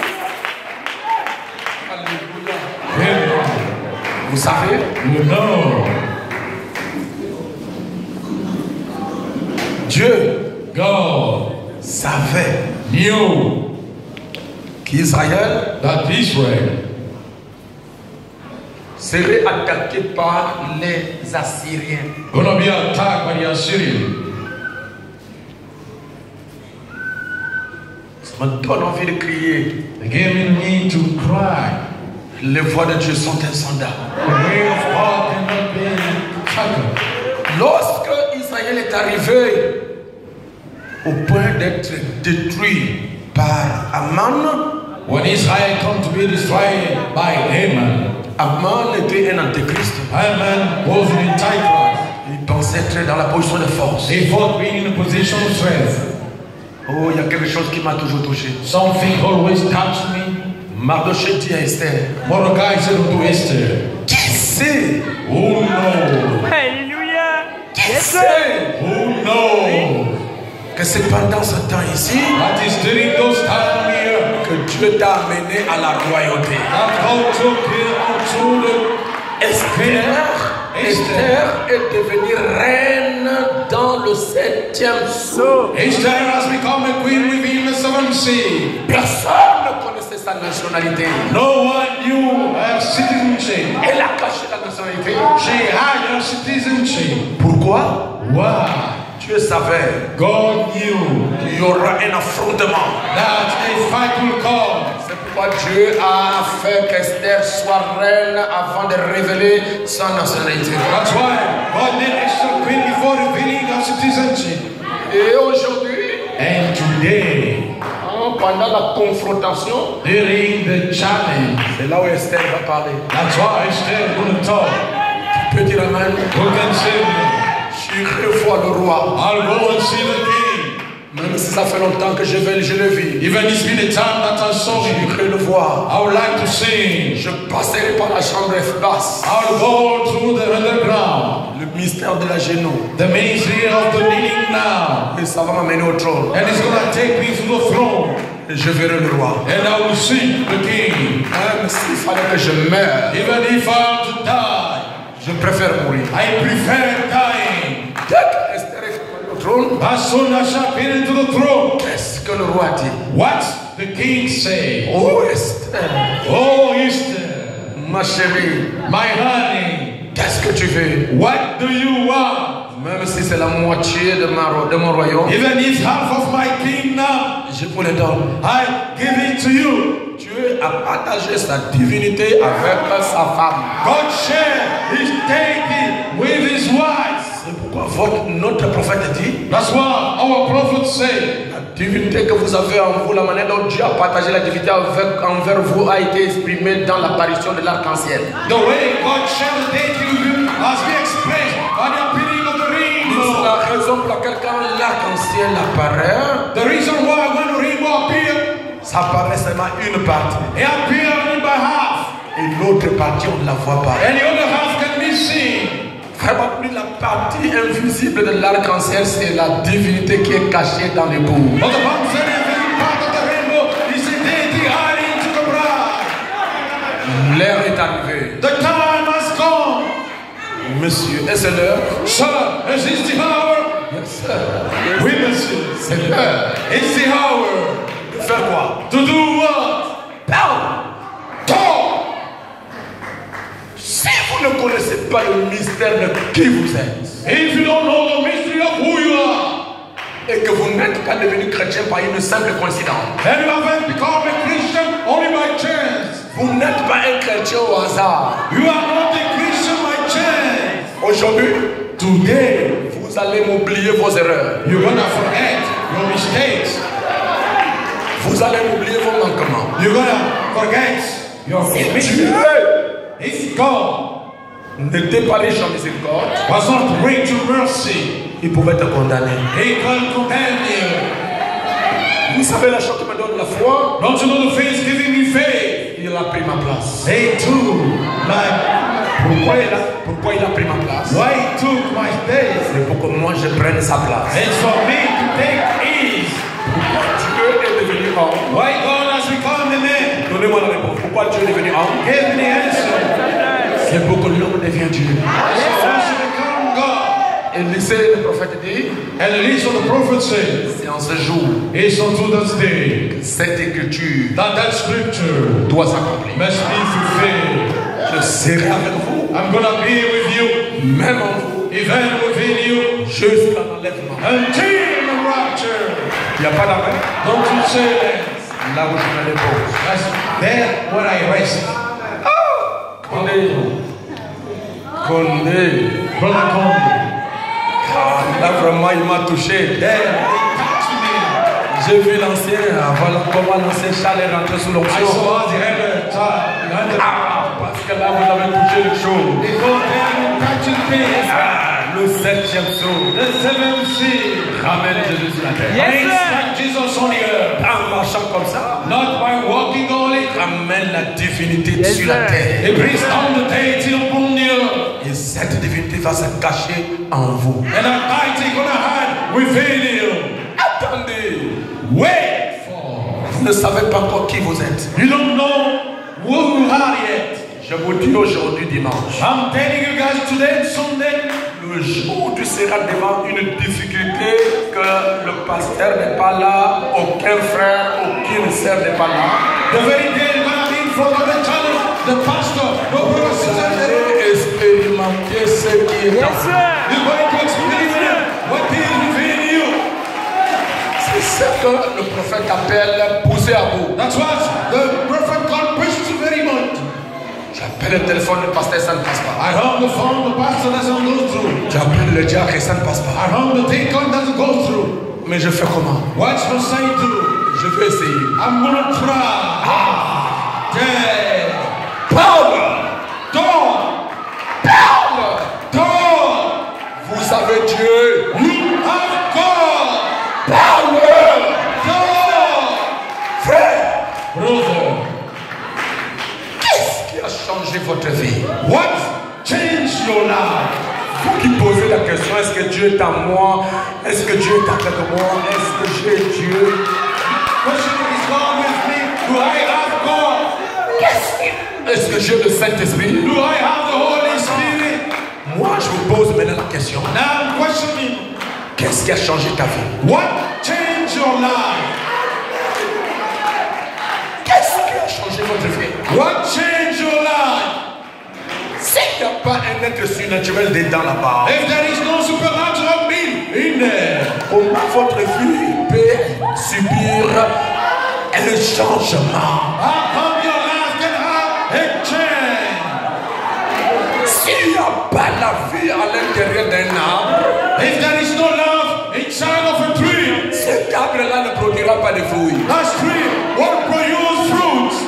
Alléluia. Vous savez, You know, Dieu God savait knew qu'Israël that Israel serait attaqué par les Assyriens. gonna be attacked by the Assyrians. Ça me donne envie de crier. They gave me the need to cry. Les voix de Dieu sont insondables. The way of God cannot be tackled. Lorsque Israël est arrivé au point d'être détruit par Aman, When Israel come to be destroyed by Haman, Aman était un antéchrist. Haman was an antichrist. Il pensait être dans la position de force. He thought being in a position of strength. Oh, il y a quelque chose qui m'a toujours touché. Something always touched me. Mardochée dit à Esther, Mordecai said to Esther, qui sait, who knows? Alléluia. qui sait Who knows? que c'est pendant ce temps ici That is during those time here que Dieu t'a amené à la royauté. that God took him unto the Esther, Esther est devenue reine dans le septième sceau. Esther has become a queen within the seventh sea. Personne ne connaissait sa nationalité. No one knew her citizenship. Elle a caché la nationalité. She had her citizenship. Pourquoi? Why? Dieu savait God knew qu'il y aura un affrontement. that a fight will come. C'est pourquoi Dieu a fait qu'Esther soit reine avant de révéler sa nationalité. That's why God made Esther queen before revealing her citizenship. Et aujourd'hui, And today, hein, pendant la confrontation, during the challenge, c'est là où Esther va parler. that's why Esther is going to talk. Tu peux dire Amen. Who can say me? J'irai voir le roi. I'll go and see the king. Même si ça fait longtemps que je vais, je le vis. Even it's been a time that I saw him. J'irai le voir. I would like to sing. Je passerai par la chambre basse. I'll go through the underground. Le mystère de la genou. The ministry of the kneeling now. Et ça va m'amener au trône. And it's going to take me to the throne. Et je verrai le roi. And I will see the king. Même s'il fallait que je meure, Even if I have to die, je préfère mourir. I prefer dying. Dès que Esther est au trône, As soon as I get into the throne, qu'est-ce que le roi dit? what the king say? Oh Esther, Oh, Esther, ma chérie, my honey, qu'est-ce que tu veux? what do you want? Même si c'est la moitié de, ma, ro- de mon royaume, Even if half of my kingdom, je vous le donne. I give it to you. Dieu a partagé sa divinité avec sa femme. God shared his deity with his wife. C'est pourquoi votre, notre prophète dit, That's what our prophet said. la divinité que vous avez en vous, la manière dont Dieu a partagé la divinité avec, envers vous a été exprimée dans l'apparition de l'arc-en-ciel. The way God shared the deity with you has been expressed by the appearing of the C'est rainbow. la raison pour laquelle quand l'arc-en-ciel apparaît, The reason why when the rainbow appeared, ça apparaît seulement une partie. it appeared only by half. Et l'autre partie, on ne la voit pas. And the other half can be seen. Vraiment, plus la partie invisible de l'arc-en-ciel, c'est la divinité qui est cachée dans les bouts. But the one very part of the rainbow is the deity hiding to the bride. L'heure est arrivée. The time has come. Monsieur, et c'est l'heure? Sir, is this the hour? Yes, sir. Oui, monsieur. C'est l'heure. It's the hour. De faire quoi? To do what? Parle. Talk. Si vous ne connaissez pas le mystère de qui vous êtes, If you don't know the mystery of who you are, et que vous n'êtes pas devenu chrétien par une simple coïncidence, and you haven't become a Christian only by chance, vous n'êtes pas un chrétien au hasard. you are not a Christian by chance. Aujourd'hui, Today, vous allez m'oublier vos erreurs. you're gonna forget your mistakes. Vous allez m'oublier vos manquements. You're gonna forget your mistakes. Dieu If God n'était pas riche en miséricorde, was not great to mercy, il pouvait te condamner. He can condemn you. Vous savez la chose qui me donne la foi? Don't you know the faith giving me faith? il a pris ma place. He took my. Pourquoi il a, pourquoi il a pris ma place? Why he took my place? C'est pour que moi je prenne sa place. It's for me to take his. Pourquoi Dieu est devenu homme? Why God has become a man? Donnez-moi la réponse. Pourquoi Dieu est devenu homme? Give me the answer. C'est pour que l'homme devienne Dieu. So I should become God. Et Élisée, le prophète dit, And the least of the prophet says, c'est en ce jour it's unto this day cette écriture that that scripture doit s'accomplir. must be fulfilled. Je serai avec vous, I'm gonna be with you, même en vous, even within you, jusqu'à l'enlèvement. until the rapture. Il n'y a pas d'arrêt. Don't you say that? Là où je me dépose. That's there where I rest. Condé. Condé. Brother Conde. Ah, là vraiment il m'a touché. There, they touched me. J'ai vu l'ancien, voilà comment l'ancien Charles est rentré sous I l'onction. saw the elder child. the elder- Ah, parce que là vous avez touché le chaud. Because they have been touching things. Ah, le septième saut. The seventh seal. Ramène Jésus sur la terre. Brings back Jesus on the earth. En marchant comme ça, Not by walking on it. ramène la divinité sur la terre. It brings down the deity upon the earth. Et cette divinité va se cacher en vous. And that deity gonna hide within you. Attendez, Wait for. vous ne savez pas encore qui vous êtes. You don't know who you are yet. Je vous dis aujourd'hui dimanche, I'm telling you guys today, Sunday, le jour où tu seras devant une difficulté que le pasteur n'est pas là, aucun frère, aucune sœur n'est pas là. the very day you're gonna be in front of the challenge, the pastor, no brother, sister, Allez expérimenter ce qui est en vous. you're going to experience what is within you. C'est ce que le prophète appelle pousser à bout. That's what the prophet God pushed you very much. J'appelle le téléphone, le pasteur, ça ne passe pas. I hung the phone, the pastor doesn't go through. J'appelle le diacre et ça ne passe pas. I hung the deacon, doesn't go through. Mais je fais comment? What must I do? Je vais essayer. I'm gonna try. Ah, yeah. Power! God, Power! God, Vous savez Dieu. you have God, Power! God, Frère, brother. qu'est-ce qui a changé votre vie? What changed your life? Vous qui posez la question, est-ce que Dieu est en moi? Est-ce que Dieu est avec moi? Est-ce que j'ai Dieu? Question is God with me? Do I have God? Est-ce que j'ai le Saint-Esprit? Do I have the Holy Spirit? Moi, je vous pose maintenant la question. Now I'm questioning. Qu'est-ce qui a changé ta vie? What changed your life? Qu'est-ce qui a changé votre vie? What changed your life? S'il n'y a pas un être surnaturel dedans là-bas, If there is no supernatural being in there, comment votre vie peut subir un changement? how come your life can have a change? S'il n'y a pas la vie à l'intérieur d'un arbre, If there is no love inside of a tree, cet arbre-là ne produira pas de fruits. that tree won't produce fruits.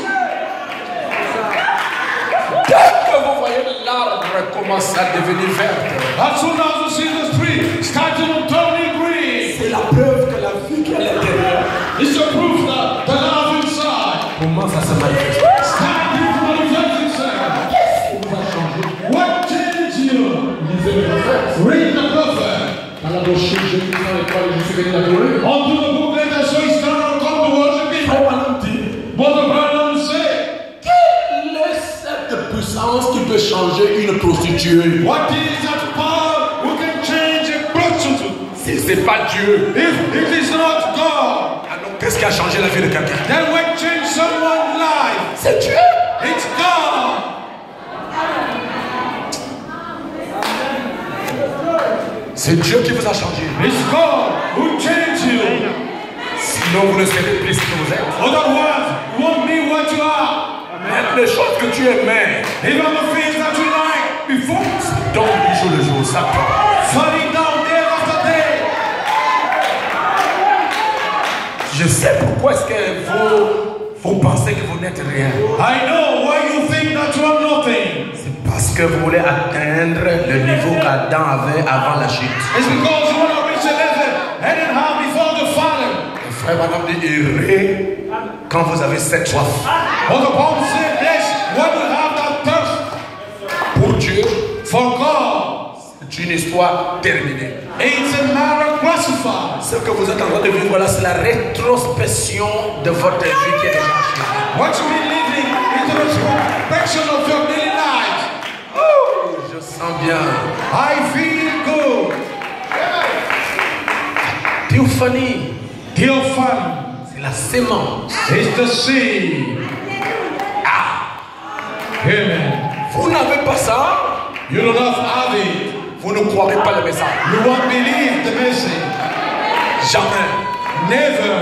Dès que vous voyez l'arbre commencer à devenir vert, As soon as you see the tree starting to turn green, c'est la preuve que la vie qui est à l'intérieur it's a proof that the love inside commence à se manifester. starting to manifest itself. Qu'est-ce qui vous a changé? What changed you? Lisez le prophète. Read the prophet. Dans la brochure, je suis dans l'école, je suis venu l'adorer. Onto the book that I saw is turned come to worship him. Frère Branham dit, What the Branham said. quelle est cette puissance qui peut changer une prostituée? What is that power who can change a prostitute? Si ce n'est pas Dieu, If it is not God, alors qu'est-ce qui a changé la vie de quelqu'un? then what changed someone's life? C'est Dieu. It's God. C'est Dieu qui vous a changé. It's God who changed you. Sinon, vous ne serez plus ce que vous êtes. Otherwise, you won't be what you are. Même les choses que tu aimais, Even the things that you like before, donc du jour le jour, ça tombe. falling down day after day. Je sais pourquoi est-ce que vous, vous pensez que vous n'êtes rien. I know why you think that you are nothing. C'est parce que vous voulez atteindre le niveau qu'Adam avait avant la chute. It's because you want to reach a level Adam had before the fallen. Le frère Branham dit errer quand vous avez cette soif. But the Bible says, yes, when you have that thirst Pour Dieu, for God, c'est une histoire terminée. it's a matter classified. Ce que vous êtes en train de vivre, voilà, c'est la rétrospection de votre vie qui est déjà achevée. What you be living is the retrospection of your daily life. Oh, je sens bien. I feel good. Théophanie, Theophany c'est la sémence. is the seed. Amen. Vous n'avez pas ça, You do not have it. vous ne croirez pas le message. You won't believe the message. Jamais. Never.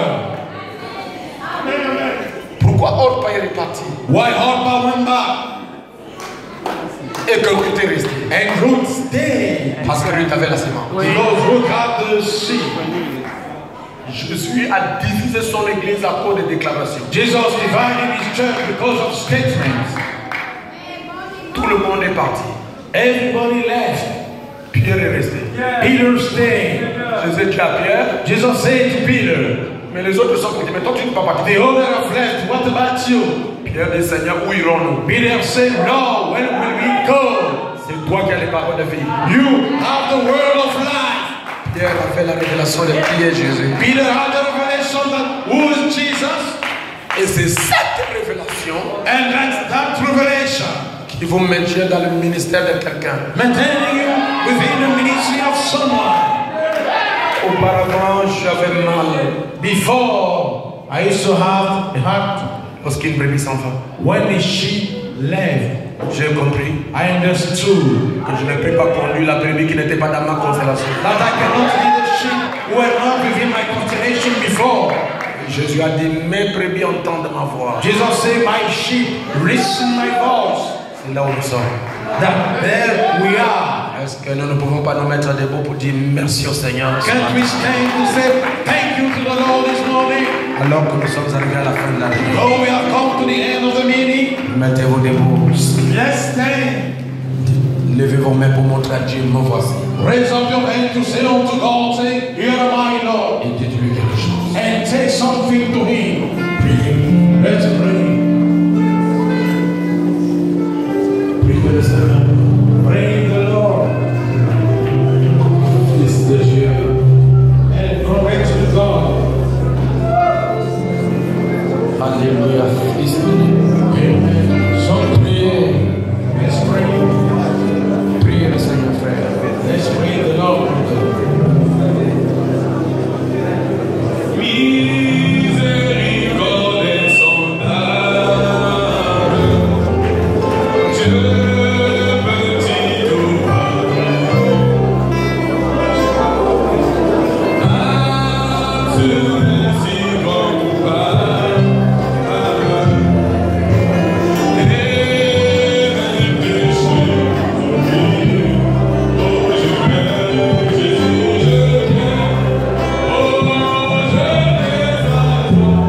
Pourquoi Orpa est reparti Why Orpah went back et que Ruth est resté? and Ruth stayed? Parce que Ruth avait la sémence. Because Ruth had the seed. Jésus a divisé son église à cause des déclarations. Jesus divided his church because of statements. Tout le monde est parti. Everybody left. Pierre est resté. Peter stayed. Jésus dit à Pierre, Jesus said to Peter, mais les autres sont partis. Mais toi tu ne peux pas the partir. other have left. What about you? Pierre dit, Seigneur, où irons-nous? Peter said, no, when will we go? C'est toi qui as les paroles de vie. You have the word of life. Pierre a fait la révélation de qui est Jésus. Peter had the revelation that who is Jesus? Et c'est cette révélation And that's that revelation qui vous maintient dans le ministère de quelqu'un. maintaining you within the ministry of someone. Auparavant, j'avais mal Before, I used to have a heart. lorsqu'une brebis s'en va. When the sheep left, J'ai compris I understood que je ne peux pas conduire la brebis qui n'était pas dans ma constellation. that I cannot lead the sheep who were not within my constellation before. Jésus a dit, mes brebis entendent ma voix. Jesus said, my sheep listen my voice. C'est là où nous sommes. That there we are. Est-ce que nous ne pouvons pas nous mettre debout pour dire merci au Seigneur ce Can't matin? we stand to say thank you to the Lord this morning? Alors que nous sommes arrivés à la fin de la nuit. Oh, we have come to the end of the meeting. Mettez-vous debout. Let's stand. Levez vos mains pour montrer à Dieu, me voici. Raise up your hand to say unto God, say, here am I, Lord. Et dites-lui quelque chose. And say something to Him. Pray. Let's pray. Priez le Seigneur. Pray the Lord. Fils de Dieu. And correct to God. Alléluia. Fils de Dieu. Amen. So Priez. let's pray. Priez le Seigneur, frère. Let's pray the Lord.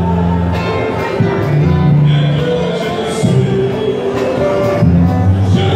Je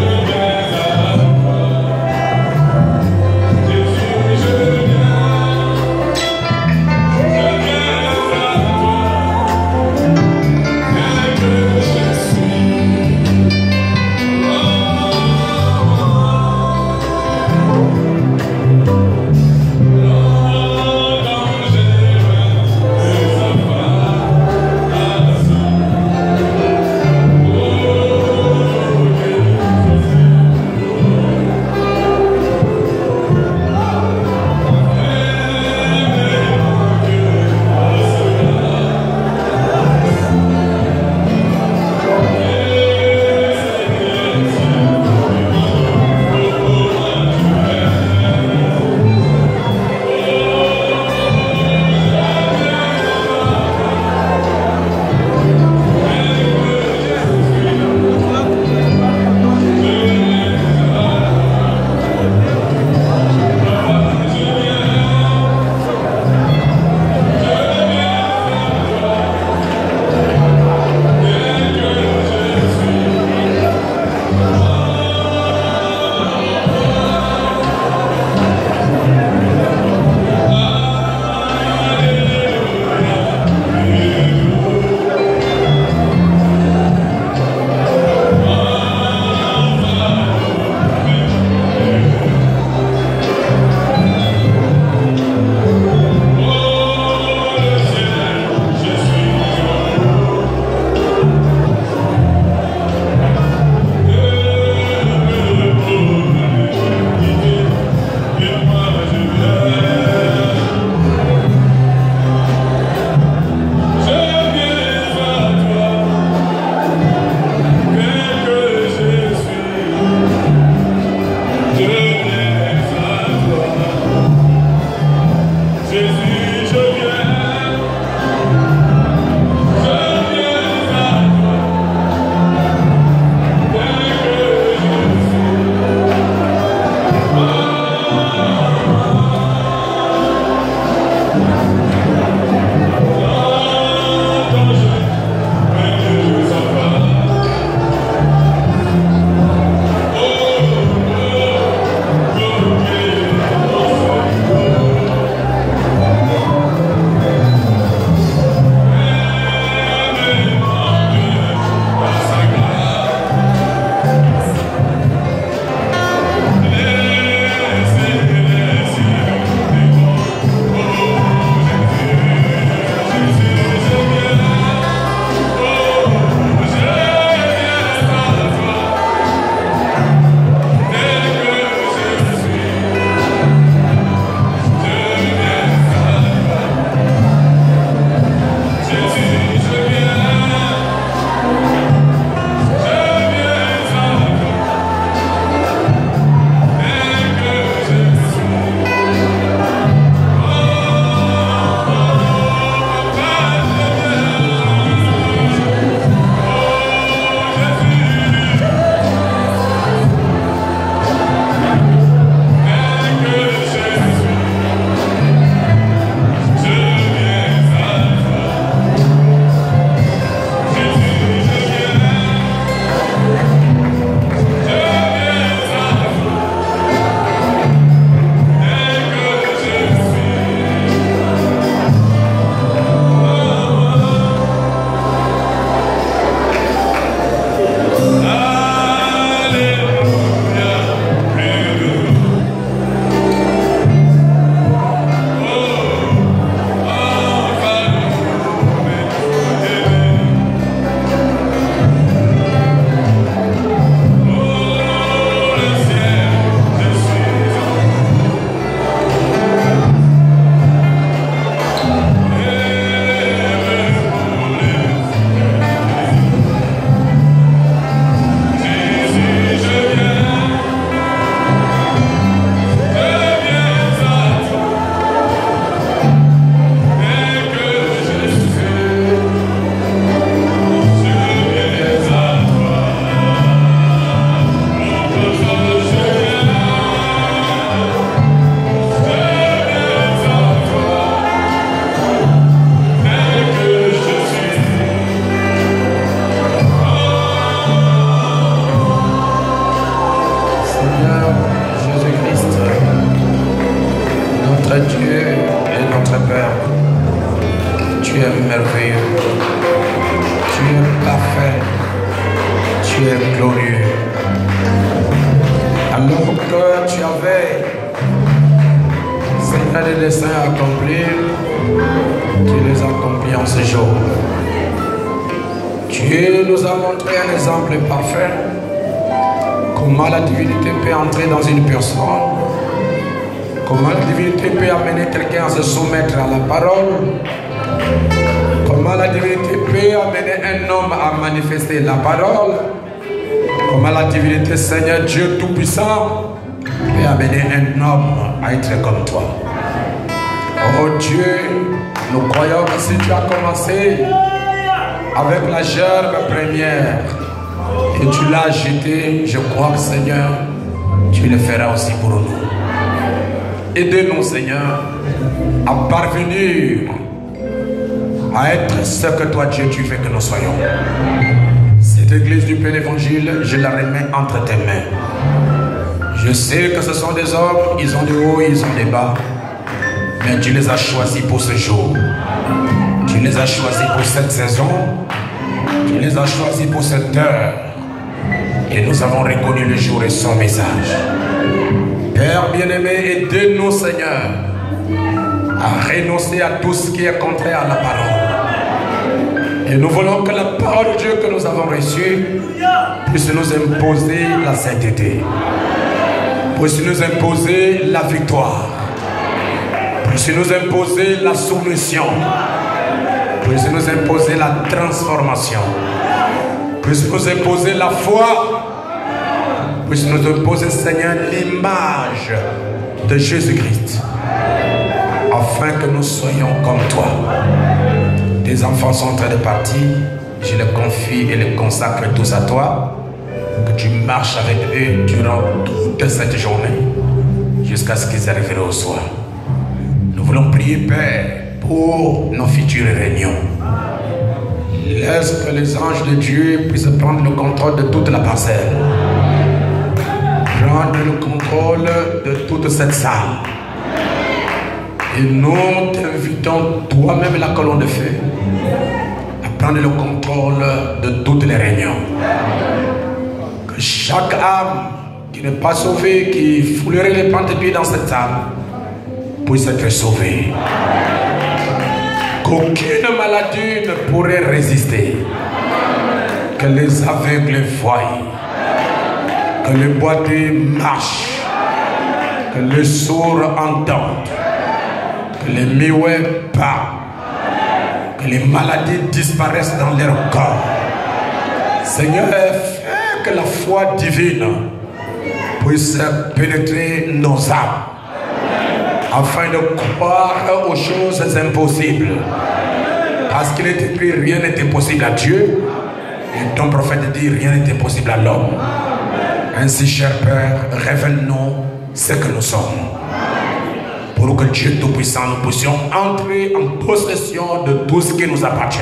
Alors que tu avais, Seigneur, des desseins à accomplir, tu les accomplis en ce jour. Dieu nous a montré un exemple parfait. Comment la divinité peut entrer dans une personne. Comment la divinité peut amener quelqu'un à se soumettre à la parole. Comment la divinité peut amener un homme à manifester la parole. Comment la divinité, Seigneur Dieu Tout-Puissant, peut amener un homme à être comme toi. Oh Dieu, nous croyons que si tu as commencé avec la gerbe première et tu l'as jeté, je crois que Seigneur, tu le feras aussi pour nous. Aidez-nous, Seigneur, à parvenir à être ce que toi, Dieu, tu veux que nous soyons. Cette église du Père Évangile, je la remets entre tes mains. Je sais que ce sont des hommes, ils ont des hauts, ils ont des bas, mais tu les as choisis pour ce jour. Tu les as choisis pour cette saison. Tu les as choisis pour cette heure. Et nous avons reconnu le jour et son message. Père bien-aimé, aidez-nous, Seigneur, à renoncer à tout ce qui est contraire à la parole. Et nous voulons que la parole de Dieu que nous avons reçue puisse nous imposer la sainteté, puisse nous imposer la victoire, puisse nous imposer la soumission, puisse nous imposer la transformation, puisse nous imposer la foi, puisse nous imposer, Seigneur, l'image de Jésus-Christ, afin que nous soyons comme toi. Tes enfants sont en train de partir, je les confie et les consacre tous à toi, que tu marches avec eux durant toute cette journée, jusqu'à ce qu'ils arrivent au soir. Nous voulons prier, Père, pour nos futures réunions. Laisse que les anges de Dieu puissent prendre le contrôle de toute la parcelle, prendre le contrôle de toute cette salle. Et nous t'invitons, toi-même la colonne de feu, à prendre le contrôle de toutes les réunions. Que chaque âme qui n'est pas sauvée, qui foulerait les pentes-pieds dans cette salle, puisse être sauvée. Qu'aucune maladie ne pourrait résister. Que les aveugles voient. Que les boiteux marchent. Que les sourds entendent. Que les muets parlent. Que les maladies disparaissent dans leur corps. Seigneur, fais que la foi divine puisse pénétrer nos âmes, afin de croire aux choses impossibles. Parce qu'il est écrit, rien n'est impossible à Dieu. Et ton prophète dit, rien n'est impossible à l'homme. Ainsi, cher Père, révèle-nous ce que nous sommes, pour que Dieu Tout-Puissant, nous puissions entrer en possession de tout ce qui nous appartient.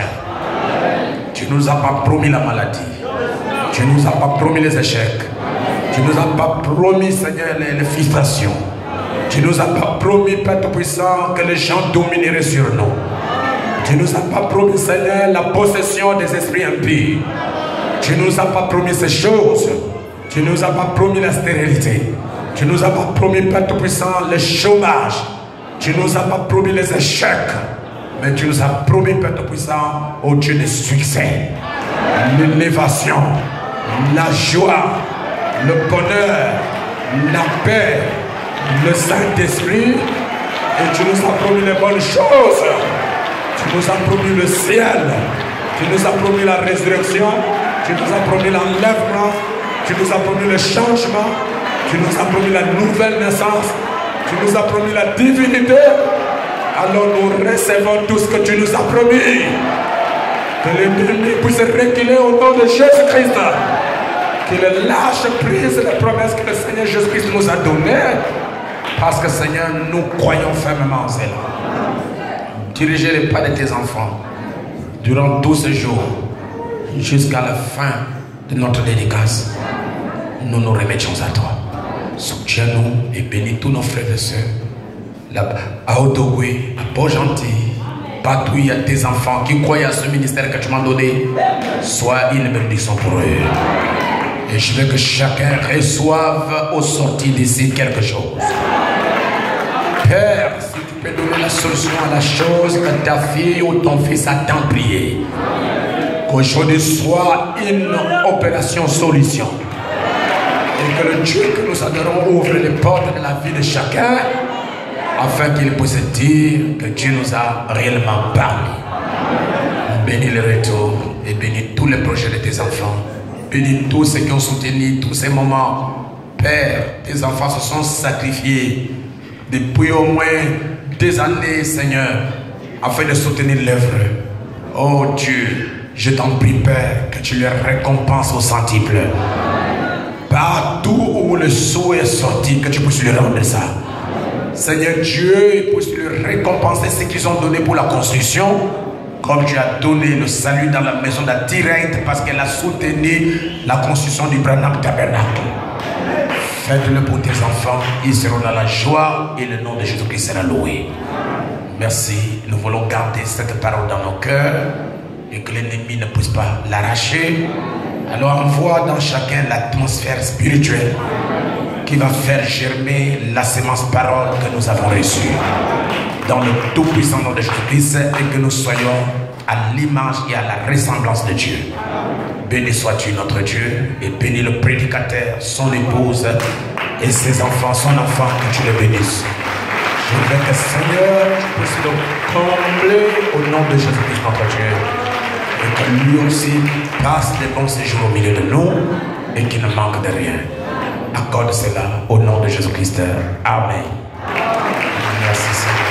Tu ne nous as pas promis la maladie. Tu ne nous as pas promis les échecs. Tu ne nous as pas promis, Seigneur, les, les frustrations. Tu ne nous as pas promis, Père Tout-Puissant, que les gens domineraient sur nous. Tu ne nous as pas promis, Seigneur, la possession des esprits impies. Tu ne nous as pas promis ces choses. Tu ne nous as pas promis la stérilité. Tu ne nous as pas promis, Père Tout-Puissant, le chômage. Tu ne nous as pas promis les échecs. Mais tu nous as promis, Père Tout-Puissant, au Dieu des succès, l'élévation, la joie, le bonheur, la paix, le Saint-Esprit. Et tu nous as promis les bonnes choses. Tu nous as promis le ciel. Tu nous as promis la résurrection. Tu nous as promis l'enlèvement. Tu nous as promis le changement. Tu nous as promis la nouvelle naissance. Tu nous as promis la divinité. Alors nous recevons tout ce que tu nous as promis. Que l'ennemi puisse reculer au nom de Jésus-Christ. Qu'il lâche prise les promesses que le Seigneur Jésus-Christ nous a données. Parce que Seigneur, nous croyons fermement en cela. Dirigez les pas de tes enfants durant tous ces jours, jusqu'à la fin de notre dédicace. Nous nous remettons à toi. Soutiens-nous et bénis tous nos frères et sœurs. À Odogwe, à Port-Gentil, partout il y a tes enfants qui croient à ce ministère que tu m'as donné. Sois une bénédiction pour eux. Et je veux que chacun reçoive au sortir d'ici quelque chose. Père, si tu peux donner la solution à la chose que ta fille ou ton fils a tant prié, qu'aujourd'hui soit une opération solution. Et que le Dieu que nous adorons ouvre les portes de la vie de chacun, afin qu'il puisse dire que Dieu nous a réellement parlé. Bénis le retour et bénis tous les projets de tes enfants. Bénis tous ceux qui ont soutenu tous ces moments. Père, tes enfants se sont sacrifiés depuis au moins des années, Seigneur, afin de soutenir l'œuvre. Oh Dieu, je t'en prie, Père, que tu les récompenses au centuple. Partout où le souhait est sorti, que tu puisses lui rendre ça. Seigneur Dieu, puisses lui récompenser ce qu'ils ont donné pour la construction, comme tu as donné le salut dans la maison de la Tirette parce qu'elle a soutenu la construction du Branham Tabernacle. Faites-le pour tes enfants, ils seront dans la joie et le nom de Jésus-Christ sera loué. Merci, nous voulons garder cette parole dans nos cœurs et que l'ennemi ne puisse pas l'arracher. Alors envoie dans chacun l'atmosphère spirituelle qui va faire germer la sémence parole que nous avons reçue. Dans le tout-puissant nom de Jésus-Christ et que nous soyons à l'image et à la ressemblance de Dieu. Béni sois-tu notre Dieu et bénis le prédicateur, son épouse et ses enfants, son enfant, que tu le bénisses. Je veux que Seigneur, tu puisses le combler au nom de Jésus-Christ notre Dieu et que lui aussi passe des bons séjours au milieu de nous et qu'il ne manque de rien. Accorde cela au nom de Jésus-Christ. Amen. Merci Seigneur.